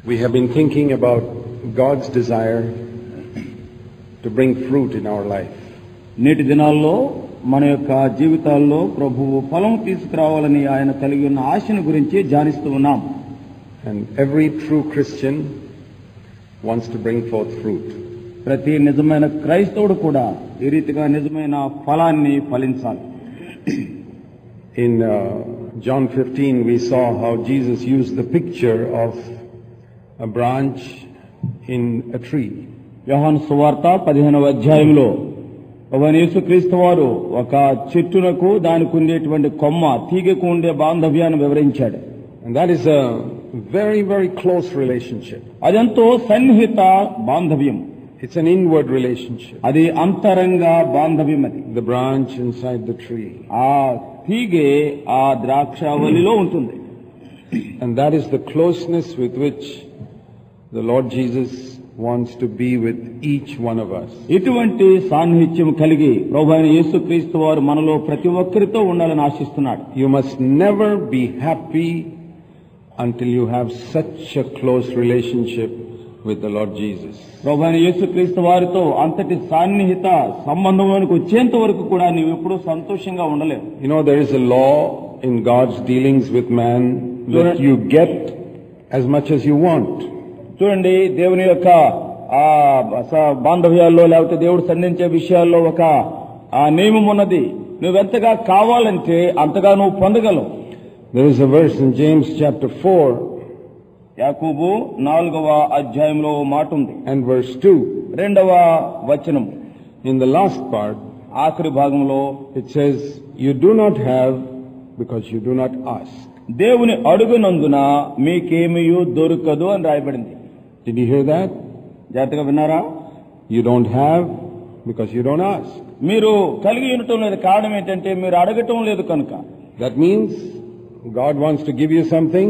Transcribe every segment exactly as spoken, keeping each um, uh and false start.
We have been thinking about God's desire to bring fruit in our life. నేటి దినాల్లో మన యొక్క జీవితాల్లో ప్రభువు ఫలం తీసుకురావాలని ఆయన కలిగి ఉన్న ఆశను గురించి ధ్యానిస్తూ ఉన్నాం. And every true Christian wants to bring forth fruit. ప్రతి నిజమైన క్రైస్తవుడు కూడా ఈ రీతిగా నిజమైన ఫలాన్ని ఫలించాలి. In uh, John fifteen we saw how Jesus used the picture of a branch in a tree. యోహాను సువార్త పదిహేనవ అధ్యాయంలో ప్రభువైన యేసుక్రీస్తు వారు ఒక చెట్టునకు దానికి ఉండేటువంటి కొమ్మ తీగకు ఉండే బాంధవ్యాన్ని వివరించాడు. And that is a very very close relationship. అదెంతో సన్నిహిత బాంధవ్యం. It's an inward relationship. అది అంతరంగ బాంధవ్యం. అది The branch inside the tree. ఆ తీగే ఆ ద్రాక్షావళిలో ఉంటుంది. And that is the closeness with which the Lord Jesus wants to be with each one of us. ఇటువంటి సాన్నిహిత్యం కలిగి ప్రభువైన యేసుక్రీస్తు వారు మనలో ప్రతి ఒక్కరితో ఉండాలని ఆశిస్తున్నాడు. You must never be happy until you have such a close relationship with the Lord Jesus. ప్రభువైన యేసుక్రీస్తు వారితో అంతటి సాన్నిహిత సంబంధంలోనికి వచ్చేంత వరకు కూడా నీవు ఎప్పుడూ సంతోషంగా ఉండలేవు. You know, there is a law in God's dealings with man that you get as much as you want. చూడండి, దేవుని యొక్క ఆ బాంధవ్యాల్లో లేకపోతే దేవుడు సంధించే విషయాల్లో ఒక ఆ నియమం ఉన్నది. నువ్వెంతగా కావాలంటే అంతగా నువ్వు పొందగలవు. There is a verse in James chapter four యాకోబు నాలుగవ అధ్యాయంలో మాట ఉంది. and verse two. రెండవ వచనం. In the last part, ఆఖరి భాగంలో it says, you do not have because you do not ask. దేవుని అడుగునందున మీకేమీ దొరకదు అని రాయబడింది. Did you hear that? జాగ్రత్తగా విన్నారా? You don't have because you don't ask. మీరు కలిగి ఉండటం లేదు. కారణం ఏంటంటే మీరు అడగటం లేదు కనుక. That means God wants to give you something,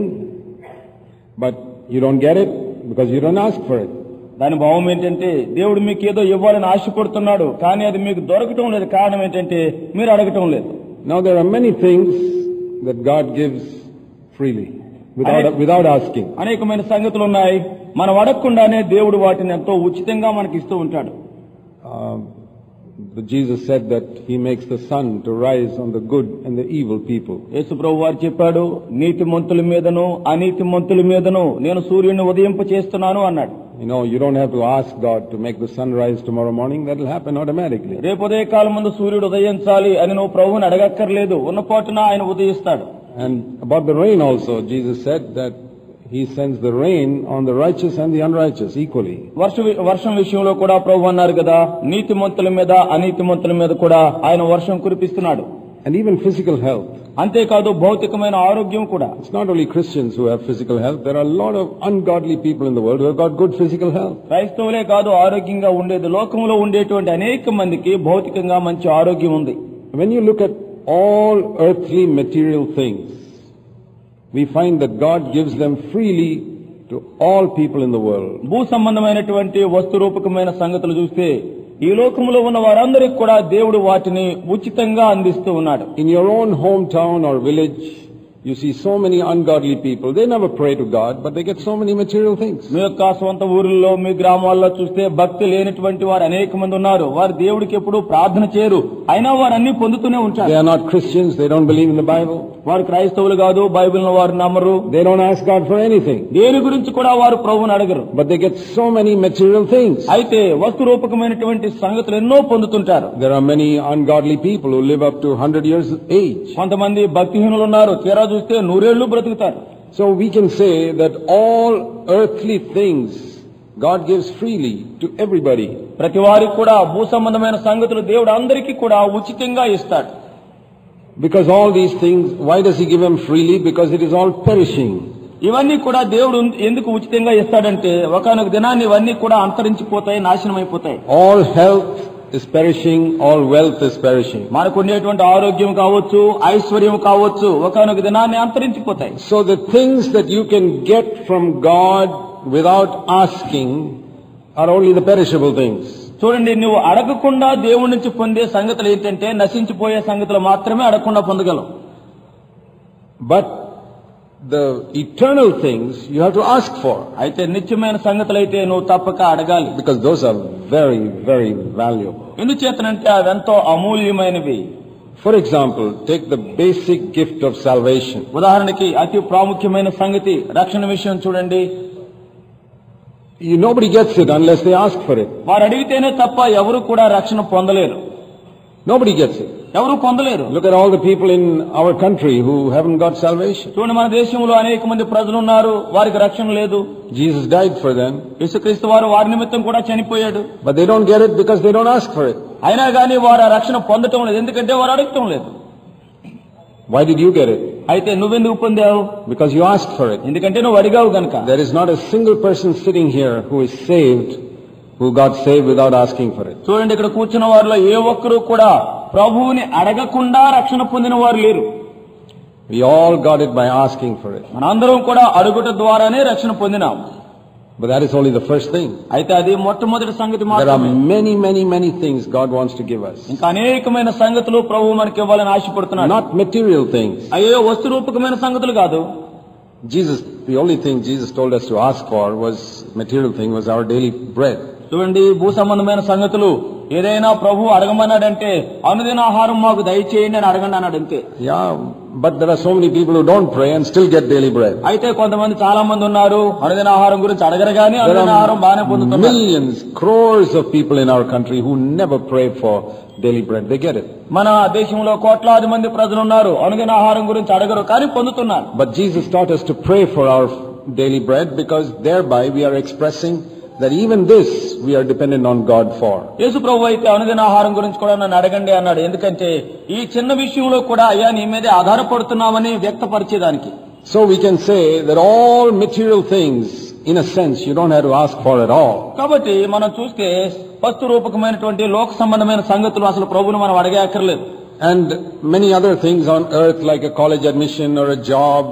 but you don't get it because you don't ask for it. దాని భావం ఏంటంటే దేవుడు మీకు ఏదో ఇవ్వాలని ఆశపడుతున్నాడు, కానీ అది మీకు దొరకటం లేదు. కారణం ఏంటంటే మీరు అడగటం లేదు. Now there are many things that God gives freely without without asking. అనేకమైన సంగతులు ఉన్నాయి, మనం అడగకుండానే దేవుడు వాటిని ఎంతో ఉచితంగా మనకి ఇస్తూ ఉంటాడు. Uh, Jesus said that he makes the sun to rise on the good and the evil people. యేసు ప్రభువు వారు చెప్పాడు, నీతిమంతుల మీదను అనీతిమంతుల మీదను నేను సూర్యుని ఉదయింప చేస్తున్నాను అన్నాడు. You know, you don't have to ask God to make the sun rise tomorrow morning. That will happen automatically. రేపు ఉదయ కాలం ముందు సూర్యుడు ఉదయించాలి అని నువ్వు ప్రభువుని అడగక్కర్లేదు, ఉన్నపాటున ఆయన ఉదయిస్తాడు. And about the rain also, Jesus said that he sends the rain on the righteous and the unrighteous equally. వర్షం వర్షం విషయంలో కూడా ప్రభు అన్నారు కదా, నీతిమంతుల మీద అనీతిమంతుల మీద కూడా ఆయన వర్షం కురిపిస్తున్నాడు. And even physical health. అంతేకాదు భౌతికమైన ఆరోగ్యం కూడా. It's not only Christians who have physical health. There are a lot of ungodly people in the world who have got good physical health. క్రైస్తవులే కాదు ఆరోగ్యంగా ఉండేది, లోకంలో ఉండేటువంటి అనేక మందికి భౌతికంగా మంచి ఆరోగ్యం ఉంది. When you look at all earthly material things, we find that God gives them freely to all people in the world. భూ సంబంధమైనటువంటి వస్తురూపకమైన సంగతులు చూస్తే ఈ లోకంలో ఉన్న వారందరికీ కూడా దేవుడు వాటిని ఉచితంగా అందిస్తూ ఉన్నాడు. In your own hometown or village, you see so many ungodly people. They never pray to God, but they get so many material things. మీ యొక్క సొంత ఊరిలో మీ గ్రామాల్లో చూస్తే భక్తి లేనటువంటి వారు అనేక మంది ఉన్నారు. వారు దేవుడికి ఎప్పుడూ ప్రార్థన చేయరు, అయినా వారు అన్ని పొందుతూనే ఉంటారు. They are not Christians. They don't believe in the Bible. వారు క్రైస్తవులు కాదు, బైబిల్ వారు నమ్మరు. They don't ask God for anything. దేని గురించి కూడా వారు ప్రభువుని అడగరు. But they get so many material things. అయితే వస్తురూపకమైనటువంటి సంగతులు ఎన్నో పొందుతుంటారు. There are many ungodly people who live up to one hundred years age. కొంతమంది భక్తిహీనులు ఉన్నారు, తీరా చూస్తే నూరేళ్లు బ్రతుకుతారు. So we can say that all earthly things God gives freely to everybody. ప్రతి వారికి కూడా భూ సంబంధమైన సంగతులు దేవుడు అందరికీ కూడా ఉచితంగా ఇస్తాడు. Because all these things, why does he give them freely? Because it is all perishing. ఇవన్నీ కూడా దేవుడు ఎందుకు ఉచితంగా ఇస్తాడంటే ఒకనొక దినాన్ని ఇవన్నీ కూడా అంతరించిపోతాయి, నాశనం అయిపోతాయి. All health is perishing, all wealth is perishing. మనకు ఉండేటువంటి ఆరోగ్యం కావచ్చు, ఐశ్వర్యం కావచ్చు, ఒకనొక దినాన్ని అంతరించిపోతాయి. So the things that you can get from God without asking are only the perishable things. చూడండి, నువ్వు అడగకుండా దేవుడి నుంచి పొందే సంగతులు ఏంటంటే నశించిపోయే సంగతులు మాత్రమే అడగకుండా పొందగలవు. But the eternal things you have to ask for. అయితే నిత్యమైన సంగతులైతే నువ్వు తప్పక అడగాలి. Because those are very, very valuable. ఎందుచేతనంటే అవెంతో అమూల్యమైనవి. For example, take the basic gift of salvation. ఉదాహరణకి అతి ప్రాముఖ్యమైన సంగతి రక్షణ విషయం చూడండి. You, nobody gets it unless they ask for it. వారు అడిగితేనే తప్ప ఎవరు కూడా రక్షణ పొందలేరు. Nobody gets it. ఎవరు పొందలేరు. Look at all the people in our country who haven't got salvation. చూడండి, మన దేశంలో అనేక మంది ప్రజలు ఉన్నారు, వారికి రక్షణ లేదు. Jesus died for them. యేసుక్రీస్తు వారు వారి నిమిత్తం కూడా చనిపోయాడు. But they don't get it because they don't ask for it. అయినా కానీ వారు ఆ రక్షణ పొందటం లేదు, ఎందుకంటే వారు అడగటం లేదు. Why did you get it? అయితే నువ్వెందుకు పొందావు? Because you asked for it. ఎందుకంటే నువ్వు అడిగావు గనుక. There is not a single person sitting here who is saved who got saved without asking for it. చూడండి, ఇక్కడ కూర్చున్న వారిలో ఏ ఒక్కరు కూడా ప్రభువుని అడగకుండా రక్షణ పొందిన వారు లేరు. We all got it by asking for it. మనందరం కూడా అడుగుట ద్వారానే రక్షణ పొందినాం. But that is only the first thing. అయితే అది మొట్టమొదటి సంగతి మాత్రమే. There are మాత్రమే. many, many, many things God wants to give us. ఇంకా అనేకమైన సంగతులు ప్రభువు మనకి ఇవ్వాలని ఆశపడుతున్నాడు. Not material things. అయ్యో వస్తు రూపకమైన సంగతులు కాదు. Jesus, the only thing Jesus told us to ask for was material thing was our daily bread. చూడండి, భూ సంబంధమైన సంగతులు ఏదైనా ప్రభు అడగమన్నాడంటే అనుదిన ఆహారం మాకు దయచేయండి అని అడగండి అన్నాడు అంతే. Yeah, but there are so many people who don't pray and still get daily bread. అయితే కొంతమంది చాలా మంది ఉన్నారు అనుదిన ఆహారం గురించి అడగరు గానీ అనుదిన ఆహారం బాగానే పొందుతున్నారు. Millions, crores of people in our country who never pray for daily bread. They get it. మన దేశంలో కోట్లాది మంది ప్రజలు ఉన్నారు అనుదిన ఆహారం గురించి అడగరు కానీ పొందుతున్నారు. But Jesus taught us to pray for our daily bread because thereby we are expressing that even this we are dependent on God for. యేసు ప్రభు అయితే అనుదిన ఆహారం గురించి కూడా నన్ను అడగండి అన్నాడు. ఎందుకంటే ఈ చిన్న విషయంలో కూడా అయ్యా నీ మీదే ఆధారపడుతున్నామని వ్యక్తపరిచేదానికి. So we can say that all material things, in a sense, you don't have to ask for at all. కాబట్టి మనం చూస్తే వస్తు రూపకమైనటువంటి లోక సంబంధమైన సంగతులు అసలు ప్రభువును మనం అడిగే అక్కర్లేదు. And many other things on earth like a college admission or a job.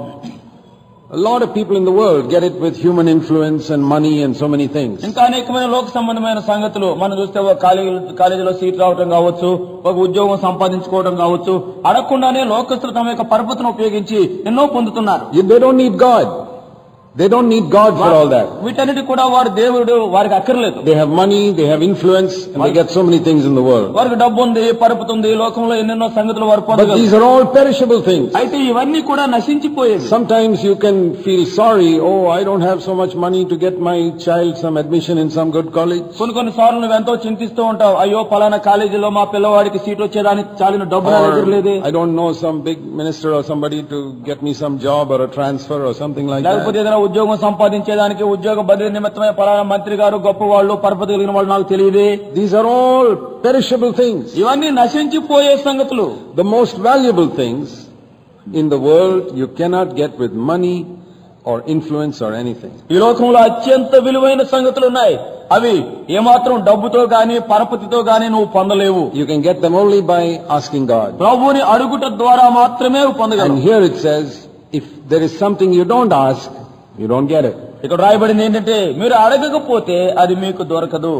A lot of people in the world get it with human influence and money and so many things. ఇంకా అనేకమైన లోక సంబంధమైన సంగతులు మనం చూస్తే ఒక college కాలేజీలో seat రావడం కావచ్చు, ఒక ఉద్యోగం సంపాదించుకోవడం కావచ్చు, అడగకుండానే లోకస్తులు తమ యొక్క పరపతిని ఉపయోగించి ఎన్నో పొందుతున్నారు. They don't need God. They don't need God for all that. వీటన్నిటి కూడా వారు దేవుడు వారికి అక్కర్లేదు. They have money, they have influence, and they get so many things in the world. వారికి డబ్బు ఉంది, పరపతి ఉంది, లోకంలో ఎన్నెన్నో సంగతులు వారు పొందగలరు. But these are all perishable things. అయితే ఇవన్నీ కూడా నశించిపోయేవి. Sometimes you can feel sorry, oh I don't have so much money to get my child some admission in some good college. కొన్ని కొన్ని సార్లు నువ్వు ఎంతో చింతిస్తూ ఉంటావు, అయ్యో పలానా కాలేజీలో మా పిల్లవాడికి సీట్ వచ్చేదానికి చాలిన డబ్బు నా దగ్గర లేదే. I don't know some big minister or somebody to get me some job or a transfer or something like that. లేకపోతే ఏదైనా ఉద్యోగం సంపాదించేదానికి ఉద్యోగ బదిలీ నిమిత్తమే పలానా మంత్రి గారు గొప్ప వాళ్ళు పరపతి కలిగిన వాళ్ళు నాకు తెలియదే. These are all perishable things. ఇవన్నీ నశించిపోయే సంగతులు. The most valuable things in the world you cannot get with money or influence or anything. ఈ లోకంలో అత్యంత విలువైన సంగతులు ఉన్నాయి, అవి ఏమాత్రం డబ్బుతో గాని పరపతితో గాని నువ్వు పొందలేవు. You can get them only by asking God. ప్రభువుని అడుగుట ద్వారా మాత్రమే పొందగలవు. And here it says, if there is something you don't ask, you don't get it. ఇక్కడ రాయబడింది ఏంటంటే మీరు అడగకపోతే అది మీకు దొరకదు.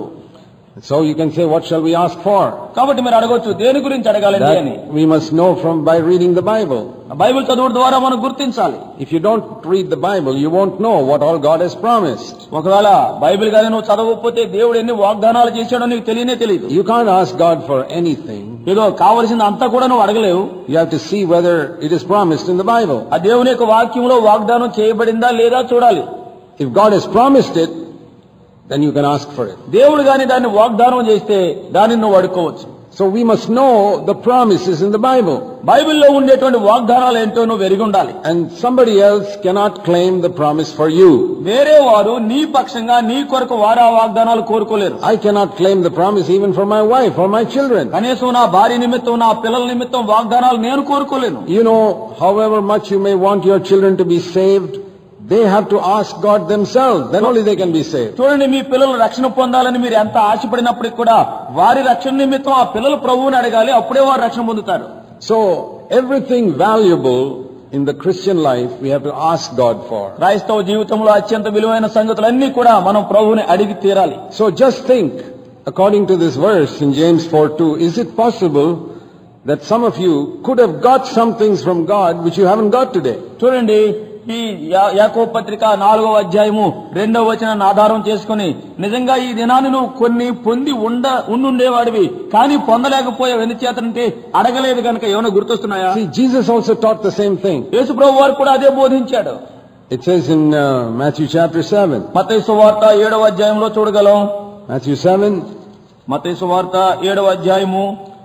So you can say, what shall we ask for? కాబట్టి మీరు అడగొచ్చు దేని గురించి అడగాలండి అని. We must know from by reading the Bible. Bible చదువుట ద్వారా మనం గుర్తించాలి. If you don't read the Bible, you won't know what all God has promised. ఒకవేళ బైబిల్ గాని నువ్వు చదవకపోతే దేవుడు ఎన్ని వాగ్దానాలు చేశాడో నీకు తెలియనే తెలియదు. You can't ask God for anything. ఏదో కావలసింది అంతా కూడా నువ్వు అడగలేవు. You have to see whether it is promised in the Bible. ఆ దేవుని యొక్క వాక్యంలో వాగ్దానం చేయబడిందా లేదా చూడాలి. If God has promised it, then you can ask for it. దేవుడు గాని దాన్ని వాగ్దానం చేస్తే దానిని నువ్వు అడుక్కోవచ్చు. So we must know the promises in the Bible. బైబిల్లో ఉండేటువంటి వాగ్దానాలు ఏంటో నువ్వు ఎరిగి ఉండాలి. And somebody else cannot claim the promise for you. వేరే వారు నీ పక్షంగా నీ కొరకు వారు ఆ వాగ్దానాలు కోరుకోలేరు. I cannot claim the promise even for my wife or my children. కనీసం నా భార్య నిమిత్తం నా పిల్లల నిమిత్తం వాగ్దానాలు నేను కోరుకోలేను. You know, however much you may want your children to be saved, they have to ask God themselves. Then only they can be saved. చూడండి, మీ పిల్లలు రక్షణ పొందాలని మీరు ఎంత ఆశపడినప్పటికీ కూడా వారి రక్షణ నిమిత్తం ఆ పిల్లలు ప్రభువుని అడగాలి, అప్పుడే వారు రక్షణ పొందుతారు. So everything valuable in the Christian life we have to ask God for. క్రైస్తవ జీవితంలో అత్యంత విలువైన సంగతులన్నీ కూడా మనం ప్రభువుని అడిగి తీరాలి. So just think, according to this verse in James four two, is it possible that some of you could have got some things from God which you haven't got today? చూడండి, ఈ యాకోబు పత్రిక నాలుగవ అధ్యాయము రెండవ వచనాన్ని ఆధారం చేసుకుని నిజంగా ఈ దినాన్ని నువ్వు కొన్ని పొంది ఉండ ఉండుండేవాడివి కానీ పొందలేకపోయావు ఎందుచేతంటే అడగలేదు కనుక ఏమైనా గుర్తొస్తున్నాయా? See, Jesus also taught the same thing. యేసు ప్రభు వారు కూడా అదే బోధించాడు. It says in uh, Matthew chapter seven. మత్తయి సువార్త ఏడవ అధ్యాయంలో చూడగలం. Matthew seven. మత్తయి సువార్త ఏడవ అధ్యాయము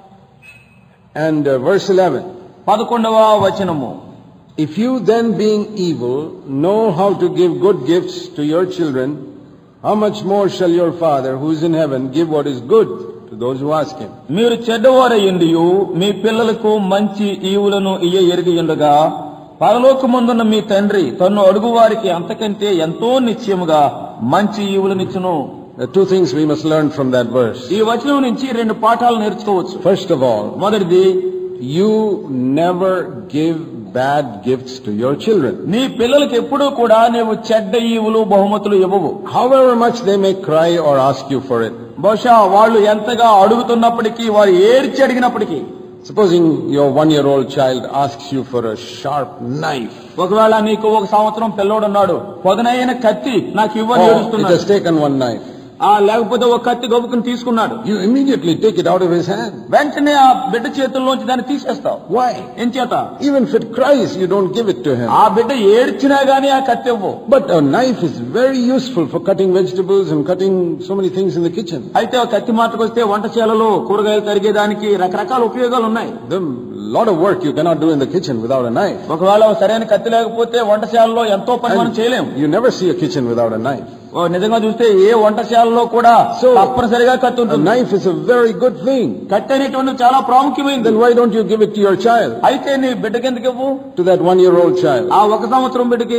and uh, verse eleven. పదకొండవ వచనము. If you then being evil know how to give good gifts to your children, how much more shall your Father who is in heaven give what is good to those who ask him? మీరు చెడ్డవారయ్యుండియు మీ పిల్లలకు మంచి ఈవులను ఇయ్య ఎరిగియుండగా పరలోకమందున్న మీ తండ్రి తన్ను అడుగు వారికి అంతకంటే ఎంతో నిశ్చయముగా మంచి ఈవులనిచ్చును. There are two things we must learn from that verse. ఈ వచనం నుంచి రెండు పాఠాలు నేర్చుకోవచ్చు. First of all, మొదటిది, you never give bad gifts to your children. నీ పిల్లలకు ఎప్పుడూ కూడా నీవు చెడ్డ ఈవులు బహుమతులు ఇవ్వవు. However much they may cry or ask you for it. బహుశా వాళ్ళు ఎంతగా అడుగుతున్నప్పటికీ వారు ఏడ్చి అడిగినప్పటికీ. Supposing your one-year-old child asks you for a sharp knife. ఒకవేళ నీకు ఒక సంవత్సరం పిల్లోడు ఉన్నాడు, పదునైన కత్తి నాకు ఇవ్వని ఏడుస్తున్నాడు. He has taken one knife. ఆ లేకపోతే ఒక కత్తి గబుకుని తీసుకున్నాడు. You immediately take it out of his hand. వెంటనే ఆ బిడ్డ చేతుల్లోంచి దాన్ని తీసేస్తావు. Why? ఎంచేత? Even if it cries, you don't give it to him. ఆ బిడ్డ ఏడ్చినా గానీ ఆ కత్తి ఇవ్వు. But a knife is very useful for cutting vegetables and cutting so many things in the kitchen. అయితే ఆ కత్తి మాటకు వస్తే వంటశాలలో కూరగాయలు తరిగేదానికి రకరకాల ఉపయోగాలు ఉన్నాయి. The lot of work you cannot do in the kitchen without a knife. ఒకవేళ సరైన కత్తి లేకపోతే వంటశాలలో ఎంతో పని మనం చేయలేం. You never see a kitchen without a knife. నిజంగా చూస్తే ఏ వంటశాలలో కూడా తప్పనిసరిగా కత్తి ఉంటుంది. A knife is a very good thing. కత్తి అనేటువంటిది చాలా ప్రాముఖ్యమైనది. Then why don't you give it to your child? అయితే నీ బిడ్డకి ఎందుకు ఇవ్వు? To that one-year-old child. ఆ ఒక సంవత్సరం బిడ్డకి.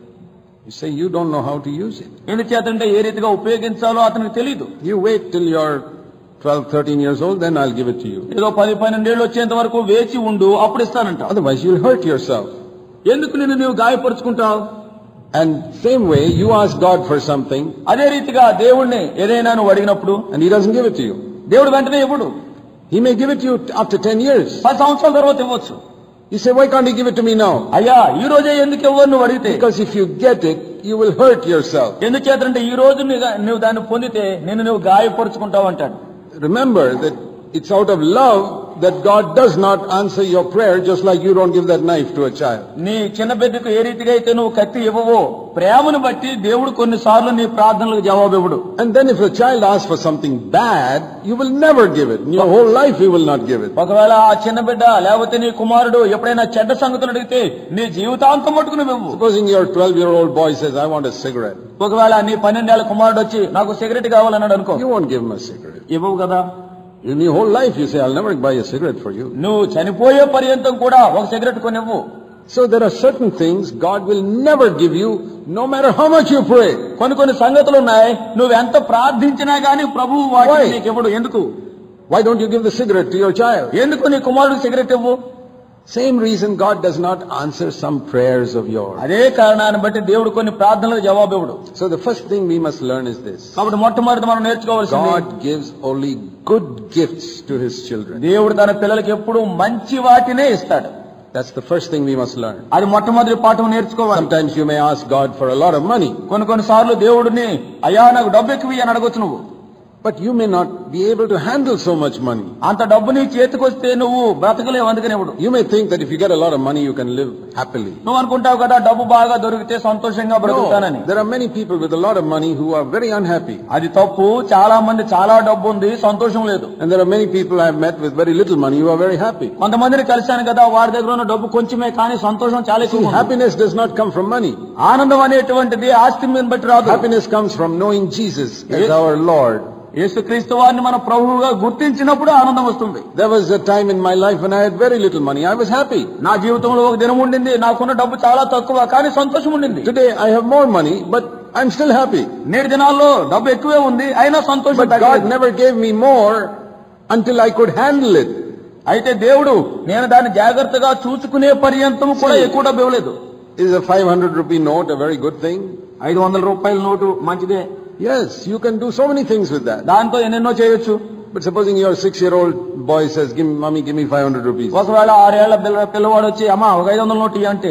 You say you don't know how to use it. ఎందుచేతంటే ఏ రీతిగా ఉపయోగించాలో అతనికి తెలియదు. You wait till you're twelve, thirteen years old, then I'll give it to you. ఏదో పది పన్నెండేళ్ళు వచ్చేంత వరకు వేచి ఉండు, అప్పుడు ఇస్తానంట. Otherwise you'll hurt yourself. ఎందుకు నిన్ను నీవు గాయపరుచుకుంటావు? And same way you ask God for something. అదే రీతిగా దేవుణ్ణి ఏదైనా నువ్వు అడిగినప్పుడు and he doesn't give it to you. దేవుడు వెంటనే ఇవ్వడు. He may give it to you after ten years. పది సంవత్సరాల తర్వాత ఇవ్వచ్చు. You say, why can't he give it to me now? అయ్యా ఈ రోజే ఎందుకు ఇవ్వను నువ్వు అడిగితే? Because if you get it, you will hurt yourself. ఎందుచేతంటే ఈ రోజు నువ్వు దాన్ని పొందితే నిన్ను నువ్వు గాయపరుచుకుంటావు అంటాడు. Remember that it's out of love that God does not answer your prayer, just like you don't give that knife to a child. నీ చిన్న బిడ్డకు ఏ రీతిగా అయితే నువ్వు కత్తి ఇవ్వవో ప్రేమను బట్టి దేవుడు కొన్నిసార్లు నీ ప్రార్థనలకు జవాబు ఇవ్వడు. And then if a child asks for something bad, you will never give it. In your whole life you will not give it. ఒకవేళ ఆ చిన్న బిడ్డ లేకపోతే నీ కుమారుడు ఎప్పుడైనా చెడ్డ సంగతులు అడిగితే నీ జీవితాంతం మట్టుకు నువ్వు ఇవ్వు. Supposing your twelve-year-old boy says, I want a cigarette. ఒకవేళ నీ పన్నెండేళ్ల కుమారుడు వచ్చి నాకు సిగరెట్ కావాలన్నాడు అనుకో. You won't give him a cigarette. ఇవ్వవు కదా. In your whole life you say, I'll never buy a cigarette for you. నువ్వు చనిపోయే పర్యంతం కూడా ఒక సిగరెట్ కొనివ్వు. So there are certain things God will never give you, no matter how much you pray. కొన్ని కొన్ని సంగతులు ఉన్నాయి నువ్వు ఎంత ప్రార్థించినా గానీ ప్రభువు వాటిని నీకు ఇవ్వడు. ఎందుకు? Why don't you give the cigarette to your child? ఎందుకు నీ కుమారుడికి సిగరెట్ ఇవ్వు? Same reason God does not answer some prayers of yours. అదే కారణాన్ని బట్టి దేవుడు కొన్ని ప్రార్థనలకు జవాబు ఇవ్వడు. So the first thing we must learn is this. కాబట్టి మొట్టమొదటి మనం నేర్చుకోవాల్సింది God gives only good gifts to his children. దేవుడు తన పిల్లలకు ఎప్పుడు మంచి వాటినే ఇస్తాడు. That's the first thing we must learn. అది మొట్టమొదటి పాఠం నేర్చుకోవాలి. Sometimes you may ask God for a lot of money. కొన్ని కొన్ని సార్లు దేవుడిని అయ్యా నాకు డబ్బు ఎక్కువ అని అడగొచ్చు నువ్వు. But you may not be able to handle so much money. అంత డబ్బు నీ చేతికి వస్తే నువ్వు బ్రతకలేవు. అందుకనే ఇవ్వడు. You may think that if you get a lot of money you can live happily. నువ్వు అనుకుంటావు కదా డబ్బు బాగా దొరికితే సంతోషంగా బ్రతుకుతానని. There are many people with a lot of money who are very unhappy. అది తప్పు. చాలా మంది చాలా డబ్బు ఉంది, సంతోషం లేదు. And there are many people I have met with very little money who are very happy. కొంతమందిని కలిశాను కదా వారి దగ్గర ఉన్న డబ్బు కొంచెమే కానీ సంతోషం చాలా ఎక్కువ. Happiness does not come from money. ఆనందం అనేటువంటిది ఆస్తి మీద బట్టి రాదు. Happiness comes from knowing Jesus as our Lord. యేసుక్రీస్తు వారిని మన ప్రభువుగా గుర్తించినప్పుడు ఆనందం వస్తుంది. There was a time in my life when I had very little money. I was happy. నా జీవితంలో ఒక దినం ఉండింది నాకున్న డబ్బు చాలా తక్కువ కానీ సంతోషం ఉండింది. Today I have more money but I'm still happy. నేటి దినాల్లో డబ్బు ఎక్కువే ఉంది అయినా సంతోషం. But God never gave me more until I could handle it. అయితే దేవుడు నేను దాన్ని జాగ్రత్తగా చూసుకునే పర్యంతం కూడా ఎక్కువ డబ్బు ఇవ్వలేదు. Is a five hundred rupee note a very good thing? ఐదు వందల రూపాయల నోటు మంచిదే. Yes, you can do so many things with that. దాంతో ఎన్నెన్నో చేయొచ్చు. But supposing your six-year-old boy says, "Give me, mommy, give me five hundred rupees." ఒకవేళ ఆరేళ్ల పిల్లవాడు వచ్చి అమ్మా ఒక ఐదు వందల నోటు అంటే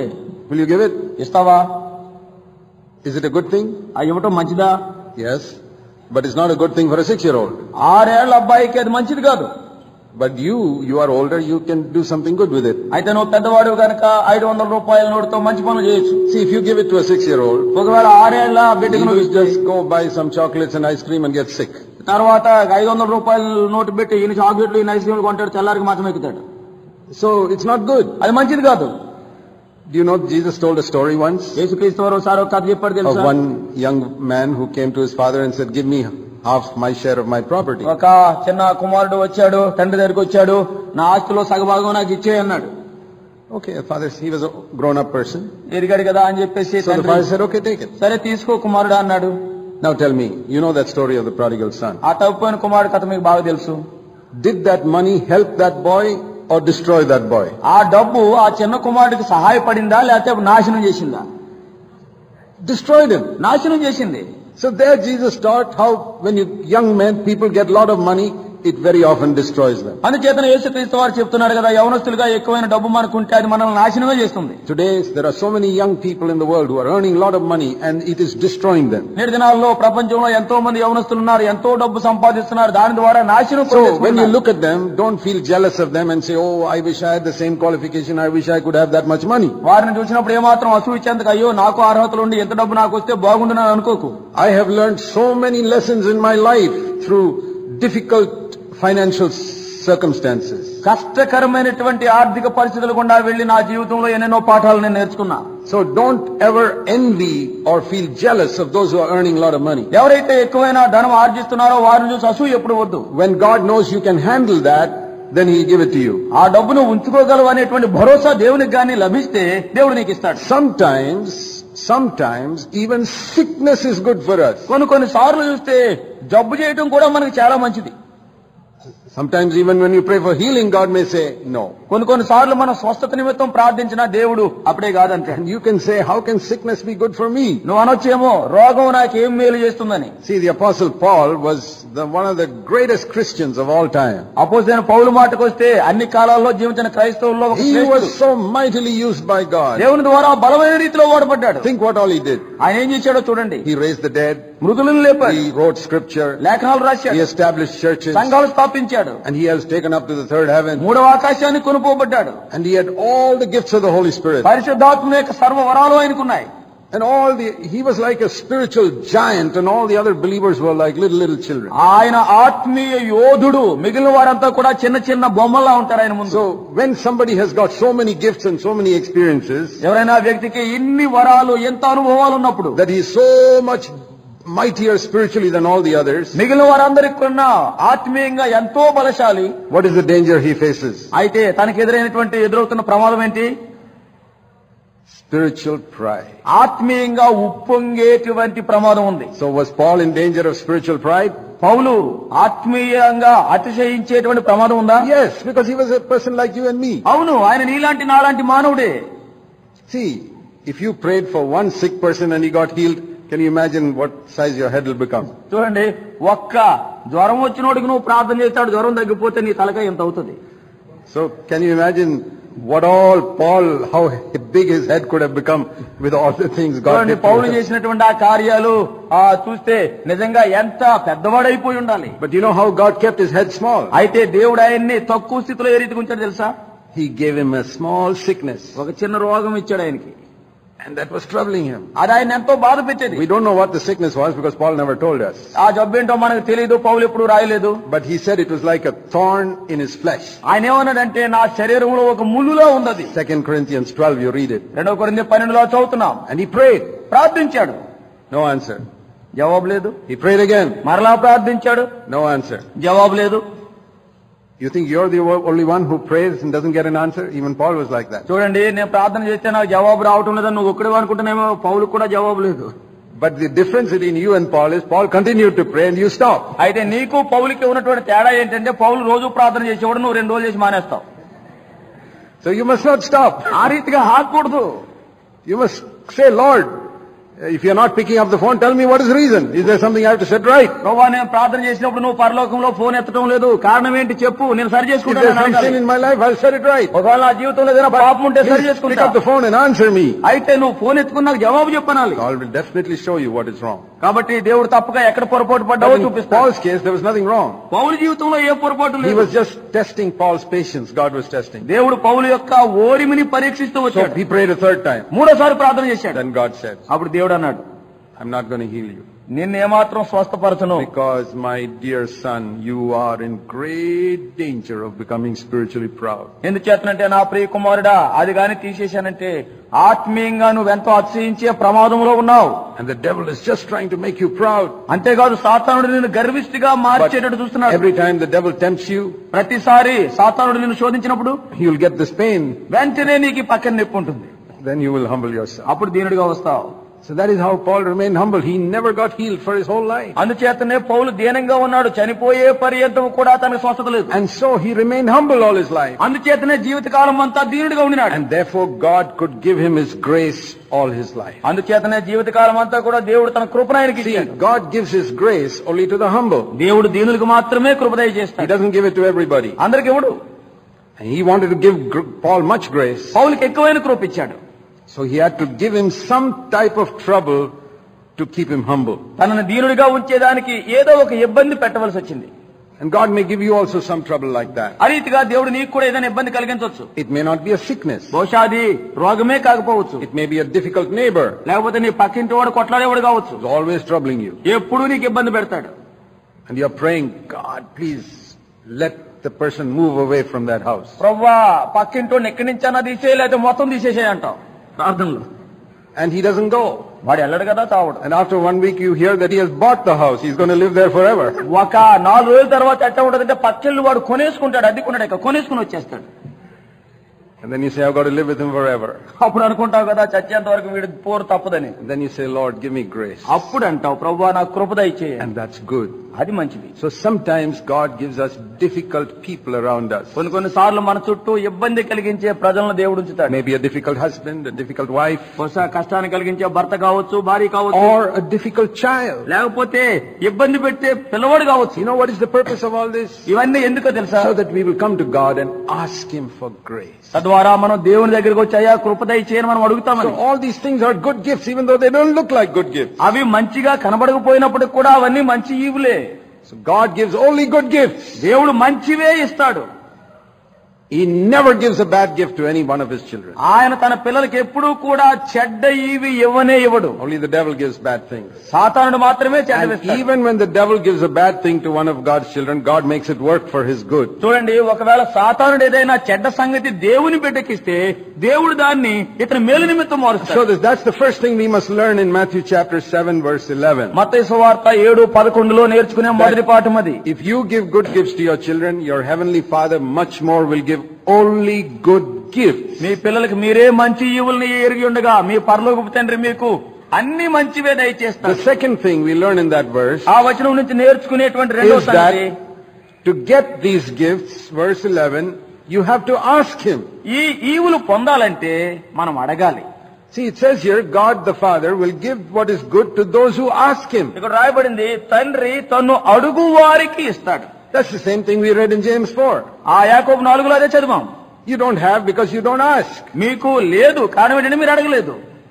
Will you give it? ఇస్తావా? Is it a good thing? ఆ ఇవ్వటం మంచిదా? Yes. But it's not a good thing for a six-year-old. ఆరేళ్ల అబ్బాయికి అది మంచిది కాదు. But you, you are older, you can do something good with it. అయితే నువ్వు పెద్దవాడు కనుక ఐదు వందల రూపాయల నోటుతో మంచి పనులు చేయొచ్చు. See, if you give it to a six-year-old, ఒకవేళ ఆరేళ్ల బిడ్డకు నువ్వు just go buy some chocolates and ice cream and get sick. తర్వాత ఐదు వందల రూపాయల నోటు పెట్టి ఈయన చాక్లెట్లు ఈయన ఐస్ క్రీమ్లు కొంటాడు, తెల్లారికి మాత్రం ఎక్కుతాడు. So it's not good. అది మంచిది కాదు. Do you know Jesus told a story once? యేసుక్రీస్తు వారు ఒకసారి ఒక కథ చెప్పాడు తెలుసా? Of one young man who came to his father and said, "Give me half my share of my property." ఒక చిన్న కుమారుడు వచ్చాడు, తండ్రి దగ్గరికి వచ్చాడు, నా ఆస్తిలో సగభాగం నాకు ఇచ్చేయి అన్నాడు. Okay, father, he was a grown up person. ఎదిగాడు కదా అని చెప్పేసి So the father said, "Okay, take it." సరే తీసుకో కుమారుడు అన్నాడు. Now tell me, you know that story of the prodigal son. ఆ తప్పిపోయిన కుమారుడు కథ మీకు బాగా తెలుసు. Did that money help that boy or destroy that boy? ఆ డబ్బు ఆ చిన్న కుమారుడికి సహాయపడిందా లేకపోతే నాశనం చేసిందా? Destroyed him. నాశనం చేసింది. So there Jesus taught how when you young men, people get a lot of money, it very often destroys them. అందుచేతన యేసుక్రీస్తు వారు చెప్తున్నారు కదా, యవనస్తులుగా ఎక్కువైన డబ్బు మనకు ఉంటే అది మనల్ని నాశనమే చేస్తుంది. Today there are so many young people in the world who are earning a lot of money and it is destroying them. నేటి దినాల్లో ప్రపంచంలో ఎంతో మంది యవనస్తులు ఉన్నారు, ఎంతో డబ్బు సంపాదిస్తున్నారు, దాని ద్వారా నాశనం. So when you look at them, don't feel jealous of them and say, "Oh, I wish I had the same qualification, I wish I could have that much money." వారిని చూసినప్పుడు ఏమాత్రం అసూయ చెందక, అయ్యో నాకు అర్హతలు ఉండి ఎంత డబ్బు నాకు వస్తే బాగుండునని అనుకోకు. I have learned so many lessons in my life through difficult financial circumstances. కష్టకరమైనటువంటి ఆర్థిక పరిస్థితుల గుండా వెళ్లి నా జీవితంలో ఎన్నెన్నో పాఠాలు నేను నేర్చుకున్నా. So don't ever envy or feel jealous of those who are earning a lot of money. ఎవరైతే ఎక్కువైన ధనం ఆర్జిస్తున్నారో వారిని చూసి అసూయ ఎప్పుడు వద్దు. When God knows you can handle that, then He'll give it to you. ఆ డబ్బును ఉంచుకోగలవు అనేటువంటి భరోసా దేవునికి గాని లభిస్తే దేవుడు నీకు ఇస్తాడు. Sometimes Sometimes even sickness is good for us. కొన్ని కొన్ని సార్లు చూస్తే జబ్బు చేయటం కూడా మనకి చాలా మంచిది. Sometimes even when you pray for healing, God may say no. కొన్ని కొన్ని సార్లు మనం స్వస్థత నిమిత్తం ప్రార్థించినా దేవుడు అప్పుడే కాదంటే. And you can say, how can sickness be good for me? నువ్వు అనొచ్చేమో రోగం నాకు ఏం మేలు చేస్తుందని. See, the apostle Paul was the one of the greatest Christians of all time. అపోస్తలుడైన పౌలు మాటకు వస్తే అన్ని కాలాల్లో జీవించిన క్రైస్తవుల్లో ఒక He శ్రేష్ఠుడు. was so mightily used by God. దేవుని ద్వారా బలమైన రీతిలో వాడబడ్డాడు. Think what all he did. ఆయన ఏం చేశాడో చూడండి. He raised the dead. మృతులను లేపాడు. He wrote scripture. లేఖనాలు రాశాడు. He established churches. సంఘాలు స్థాపించాడు. And he has taken up to the third heaven. మూడవ ఆకాశాన్ని కొనుపోబడ్డాడు. And he had all the gifts of the Holy Spirit. పరిశుద్ధాత్మ యొక్క సర్వ వరాలు ఆయనకున్నాయి. And all the, he was like a spiritual giant and all the other believers were like little, little children. ఆయన ఆత్మీయ యోధుడు, మిగిలిన వారంతా కూడా చిన్న చిన్న బొమ్మల్లా ఉంటారు ఆయన ముందు. So when somebody has got so many gifts and so many experiences, ఎవరైనా వ్యక్తికి ఇన్ని వరాలు ఎంత అనుభవాలు ఉన్నప్పుడు, that he is so much mightier spiritually than all the others, మిగిలిన వారందరికీ కన్నా ఆత్మీయంగా ఎంతో బలశాలి. what is the danger he faces? అయితే తనకు ఎదురైనటువంటి ఎదురవుతున్న ప్రమాదం ఏంటి? Spiritual pride. ఆత్మీయంగా ఉప్పొంగేటువంటి ప్రమాదం ఉంది. So was Paul in danger of spiritual pride? పౌలు ఆత్మీయంగా అతిశయించేటువంటి ప్రమాదం ఉందా? Yes, because he was a person like you and me. అవును, ఆయన నీలాంటి నాలాంటి మానవుడే. See, if you prayed for one sick person and he got healed, can you imagine what size your head will become? చూడండి, ఒక్క జ్వరం వచ్చినోడికి నువ్వు ప్రార్థన చేస్తాడు, జ్వరం తగ్గిపోతే నీ తలకాయ ఎంత అవుతుంది? So can you imagine what all Paul, how big his head could have become with all the things God did? పౌలు చేసినటువంటి ఆ కార్యాలు ఆ చూస్తే నిజంగా ఎంత పెద్దవాడైపోయి ఉండాలి. But you know how God kept his head small? అయితే దేవుడు ఆయన్ని తక్కువ స్థితిలో ఏ రీతిగా ఉంచాడు తెలుసా? He gave him a small sickness. ఒక చిన్న రోగం ఇచ్చాడు ఆయనకి. And that was troubling him. అది ఆయన ఎంతో బాధ పెట్టేది. We don't know what the sickness was because Paul never told us. ఆ జబ్బేంటో మనకు తెలియదు, పౌలు ఎప్పుడు రాయలేదు. But he said it was like a thorn in his flesh. ఆయన ఏమన్నాడంటే నా శరీరంలో ఒక ముళ్ళులా ఉంది. Second Corinthians twelve, you read it. రెండవ కొరింథీ పన్నెండులో చదువుతున్నాం. And he prayed. ప్రార్థించాడు. No answer. జవాబు లేదు. He prayed again. మరలా ప్రార్థించాడు. No answer. జవాబు లేదు. You think you're the only one who prays and doesn't get an answer? Even Paul was like that. చూడండి, నేను ప్రార్థన చేస్తే నాకు జవాబు రావటం లేదని నువ్వు ఒక్కడే అనుకుంటున్నామో, పౌలు కూడా జవాబు లేదు. But the difference between you and Paul is Paul continued to pray and you stop. అయితే నీకు పౌలుకి ఉన్నటువంటి తేడా ఏంటంటే పౌలు రోజు ప్రార్థన చేసేవాడు, నువ్వు రెండు రోజులు చేసి మానేస్తావు. So you must not stop. ఆ రీతిగా ఆగకూడదు. You must say, Lord, If you are not picking up the phone, tell me what is the reason. Is there something I have to set right? ప్రభువా నేను ప్రార్థన చేసినప్పుడు నువ్వు పరలోకంలో phone ఎత్తడం లేదు, కారణం ఏంటి చెప్పు, నేను సరి If there is some చేసుకుంటాను. sin in my life, I'll set it right. ఒకవేళ నా జీవితంలో ఏదైనా పాపం ఉంటే సరి Please pick చేసుకుంటా. up the phone and answer me. అయితే నువ్వు ఫోన్ ఎత్తుకుని నాకు జవాబు చెప్పనాలి. God will definitely show you what is wrong. కాబట్టి దేవుడు తప్పక ఎక్కడ పొరపాటు పడ్డావో But in చూపిస్తాడు. Paul's case, there was nothing wrong. పౌలు జీవితంలో ఏ పొరపాటు He లేదు. was just testing Paul's patience. God was testing. దేవుడు పౌలు యొక్క ఓరిమిని పరీక్షిస్తూ So వచ్చాడు. he prayed a third time. మూడోసారి ప్రార్థన చేశాడు. Then God said, అప్పుడు దేవుడు అన్నాడు, I'm not going to heal you. నిన్ను ఏమాత్రం స్వస్థపరచను. Because my dear son, you are in great danger of becoming spiritually proud. ఎందుచేతనంటే నా ప్రియ కుమారుడా, అది గాని తీసేశానంటే ఆత్మీయంగా నువ్వెంతో అతిశయించే ప్రమాదంలో ఉన్నావు. And the devil is just trying to make you proud. అంతేకాదు సాతానుడు నిన్ను గర్విష్ఠిగా మార్చేటట్టు చూస్తున్నాడు. Every time the devil tempts you, ప్రతిసారి సాతానుడు నిన్ను శోధించినప్పుడు he will get this pain. వెంటనే నీకు ఈ పక్కన నొప్పి ఉంటుంది. Then you will humble yourself. అప్పుడు దీనుడిగా వస్తావు. So that is how Paul remained humble. He never got healed for his whole life. అందుచేతనే పౌలు దీనంగా ఉన్నాడు, చనిపోయే పర్యంతం కూడా తనకు స్వస్థత లేదు. And so he remained humble all his life. అందుచేతనే జీవితకాలం అంతా దీనుడిగా ఉన్నాడు. And therefore God could give him his grace all his life. అందుచేతనే జీవితకాలం అంతా కూడా దేవుడు తన కృపను ఆయనకి See, ఇచ్చాడు. God gives his grace only to the humble. దేవుడు దీనులకు మాత్రమే కృప He దయచేస్తాడు, doesn't give it to everybody. అందరికి ఇవ్వడు. And he wanted to give gr- Paul much grace. పౌలుకి ఎక్కువైన కృప ఇచ్చాడు. So he had to give him some type of trouble to keep him humble. తనను దీనుడిగా ఉంచేదానికి ఏదో ఒక ఇబ్బంది పెట్టవలసి వచ్చింది. And God may give you also some trouble like that. ఆ రీతిగా దేవుడు నీకు కూడా ఏదైనా ఇబ్బంది కలిగించవచ్చు. It may not be a sickness. బహుశా అది రోగమే కాకపోవచ్చు. It may be a difficult neighbor. లేకపోతే నీ పక్కింటి వాడు కొట్లాడేవాడు కావచ్చు. Who's always troubling you. ఎప్పుడు నీకు ఇబ్బంది పెడతాడు. And you're praying, God, please let the person move away from that house. ప్రవ్వా పక్కింటి వాడిని ఎక్కడి నుంచి అన్నా తీసేయి, లేకపోతే మొత్తం తీసేసేయి అంటావు ప్రార్థనలో. And he doesn't go. వాడు వెళ్ళడు కదా తావుడు. And after one week you hear that he has bought the house. He's going to live there forever. ఒక నాలుగు రోజుల తర్వాత ఎట్లా ఉంటుందంటే పక్కిళ్ళు వాడు కొనేసుకుంటాడు, అద్దెకున్నాడు, ఇక కొనేసుకుని వచ్చేస్తాడు. And then you say, I've got to live with him forever. అప్పుడు అనుకుంటావు కదా చచ్చేంత వరకు వీడి పోరు తప్పదని. And then you say, Lord, give me grace. అప్పుడు అంటావు ప్రభువా నాకు కృప దయచేయి. And that's good. అది మంచిది. So sometimes God gives us difficult people around us. కొన్ని కొన్ని సార్లు మన చుట్టూ ఇబ్బంది కలిగించే ప్రజలను దేవుడు ఉంచుతాడు. Maybe a difficult husband, a difficult wife, బహుశా కష్టాన్ని కలిగించే భర్త కావచ్చు, భార్య కావచ్చు, or a difficult child. లేకపోతే ఇబ్బంది పెట్టే పిల్లవాడు కావచ్చు. You know what is the purpose of all this? ఇవన్నీ ఎందుకో తెలుసా? So that we will come to God and ask Him for grace. తద్వారా మనం దేవుని దగ్గరికి వచ్చి అయ్యా కృప దయచేయని మనం అడుగుతామని. So all these things are good gifts, even though they don't look like good gifts. అవి మంచిగా కనబడకపోయినప్పటికి కూడా అవన్నీ మంచి ఈవులే. So God gives only good gifts. దేవుడు మంచివే ఇస్తాడు. He never gives a bad gift to any one of His children. ఆయన తన పిల్లలకి ఎప్పుడూ కూడా చెడ్డ ఈవి ఇవ్వనే ఇవ్వడు. Only the devil gives bad things. సాతానుడు మాత్రమే చెడ్డ And ఇస్తాడు. even when the devil gives a bad thing to one of God's children, God makes it work for His good. చూడండి, ఒకవేళ సాతానుడు ఏదైనా చెడ్డ సంగతి దేవుని బిడ్డకిస్తే దేవుడు దాన్ని ఇతని మేలు నిమిత్తం మారుస్తాడు. So this, that's the first thing we must learn in Matthew chapter seven verse eleven. మత్తయి సువార్త ఏడు పదకొండులో నేర్చుకునే మొదటి పాఠం అది. If you give good gifts to your children, your heavenly Father much more will give only good gifts. మీ పిల్లలకి మీరే మంచి ఈవుల్ని ఎరిగి ఉండగా మీ పరలోకపు తండ్రి మీకు అన్ని మంచివే దయచేస్తారు. The second thing we learn in that verse ఆ వచనం నుంచి నేర్చుకునేటువంటి రెండో is సంగతి, that to get these gifts, verse eleven, you have to ask Him. ఈ ఈవులు పొందాలంటే మనం అడగాలి. See, it says here, God the Father will give what is good to those who ask Him. ఇక్కడ రాయబడింది, తండ్రి తన్ను అడుగు వారికి ఇస్తాడు. That's the same thing we read in James four. ఆ యాకోబు నాలుగులో అదే చదివాం. You don't have because you don't ask. మీకు లేదు, కారణం ఏంటంటే మీరు అడగలేదు.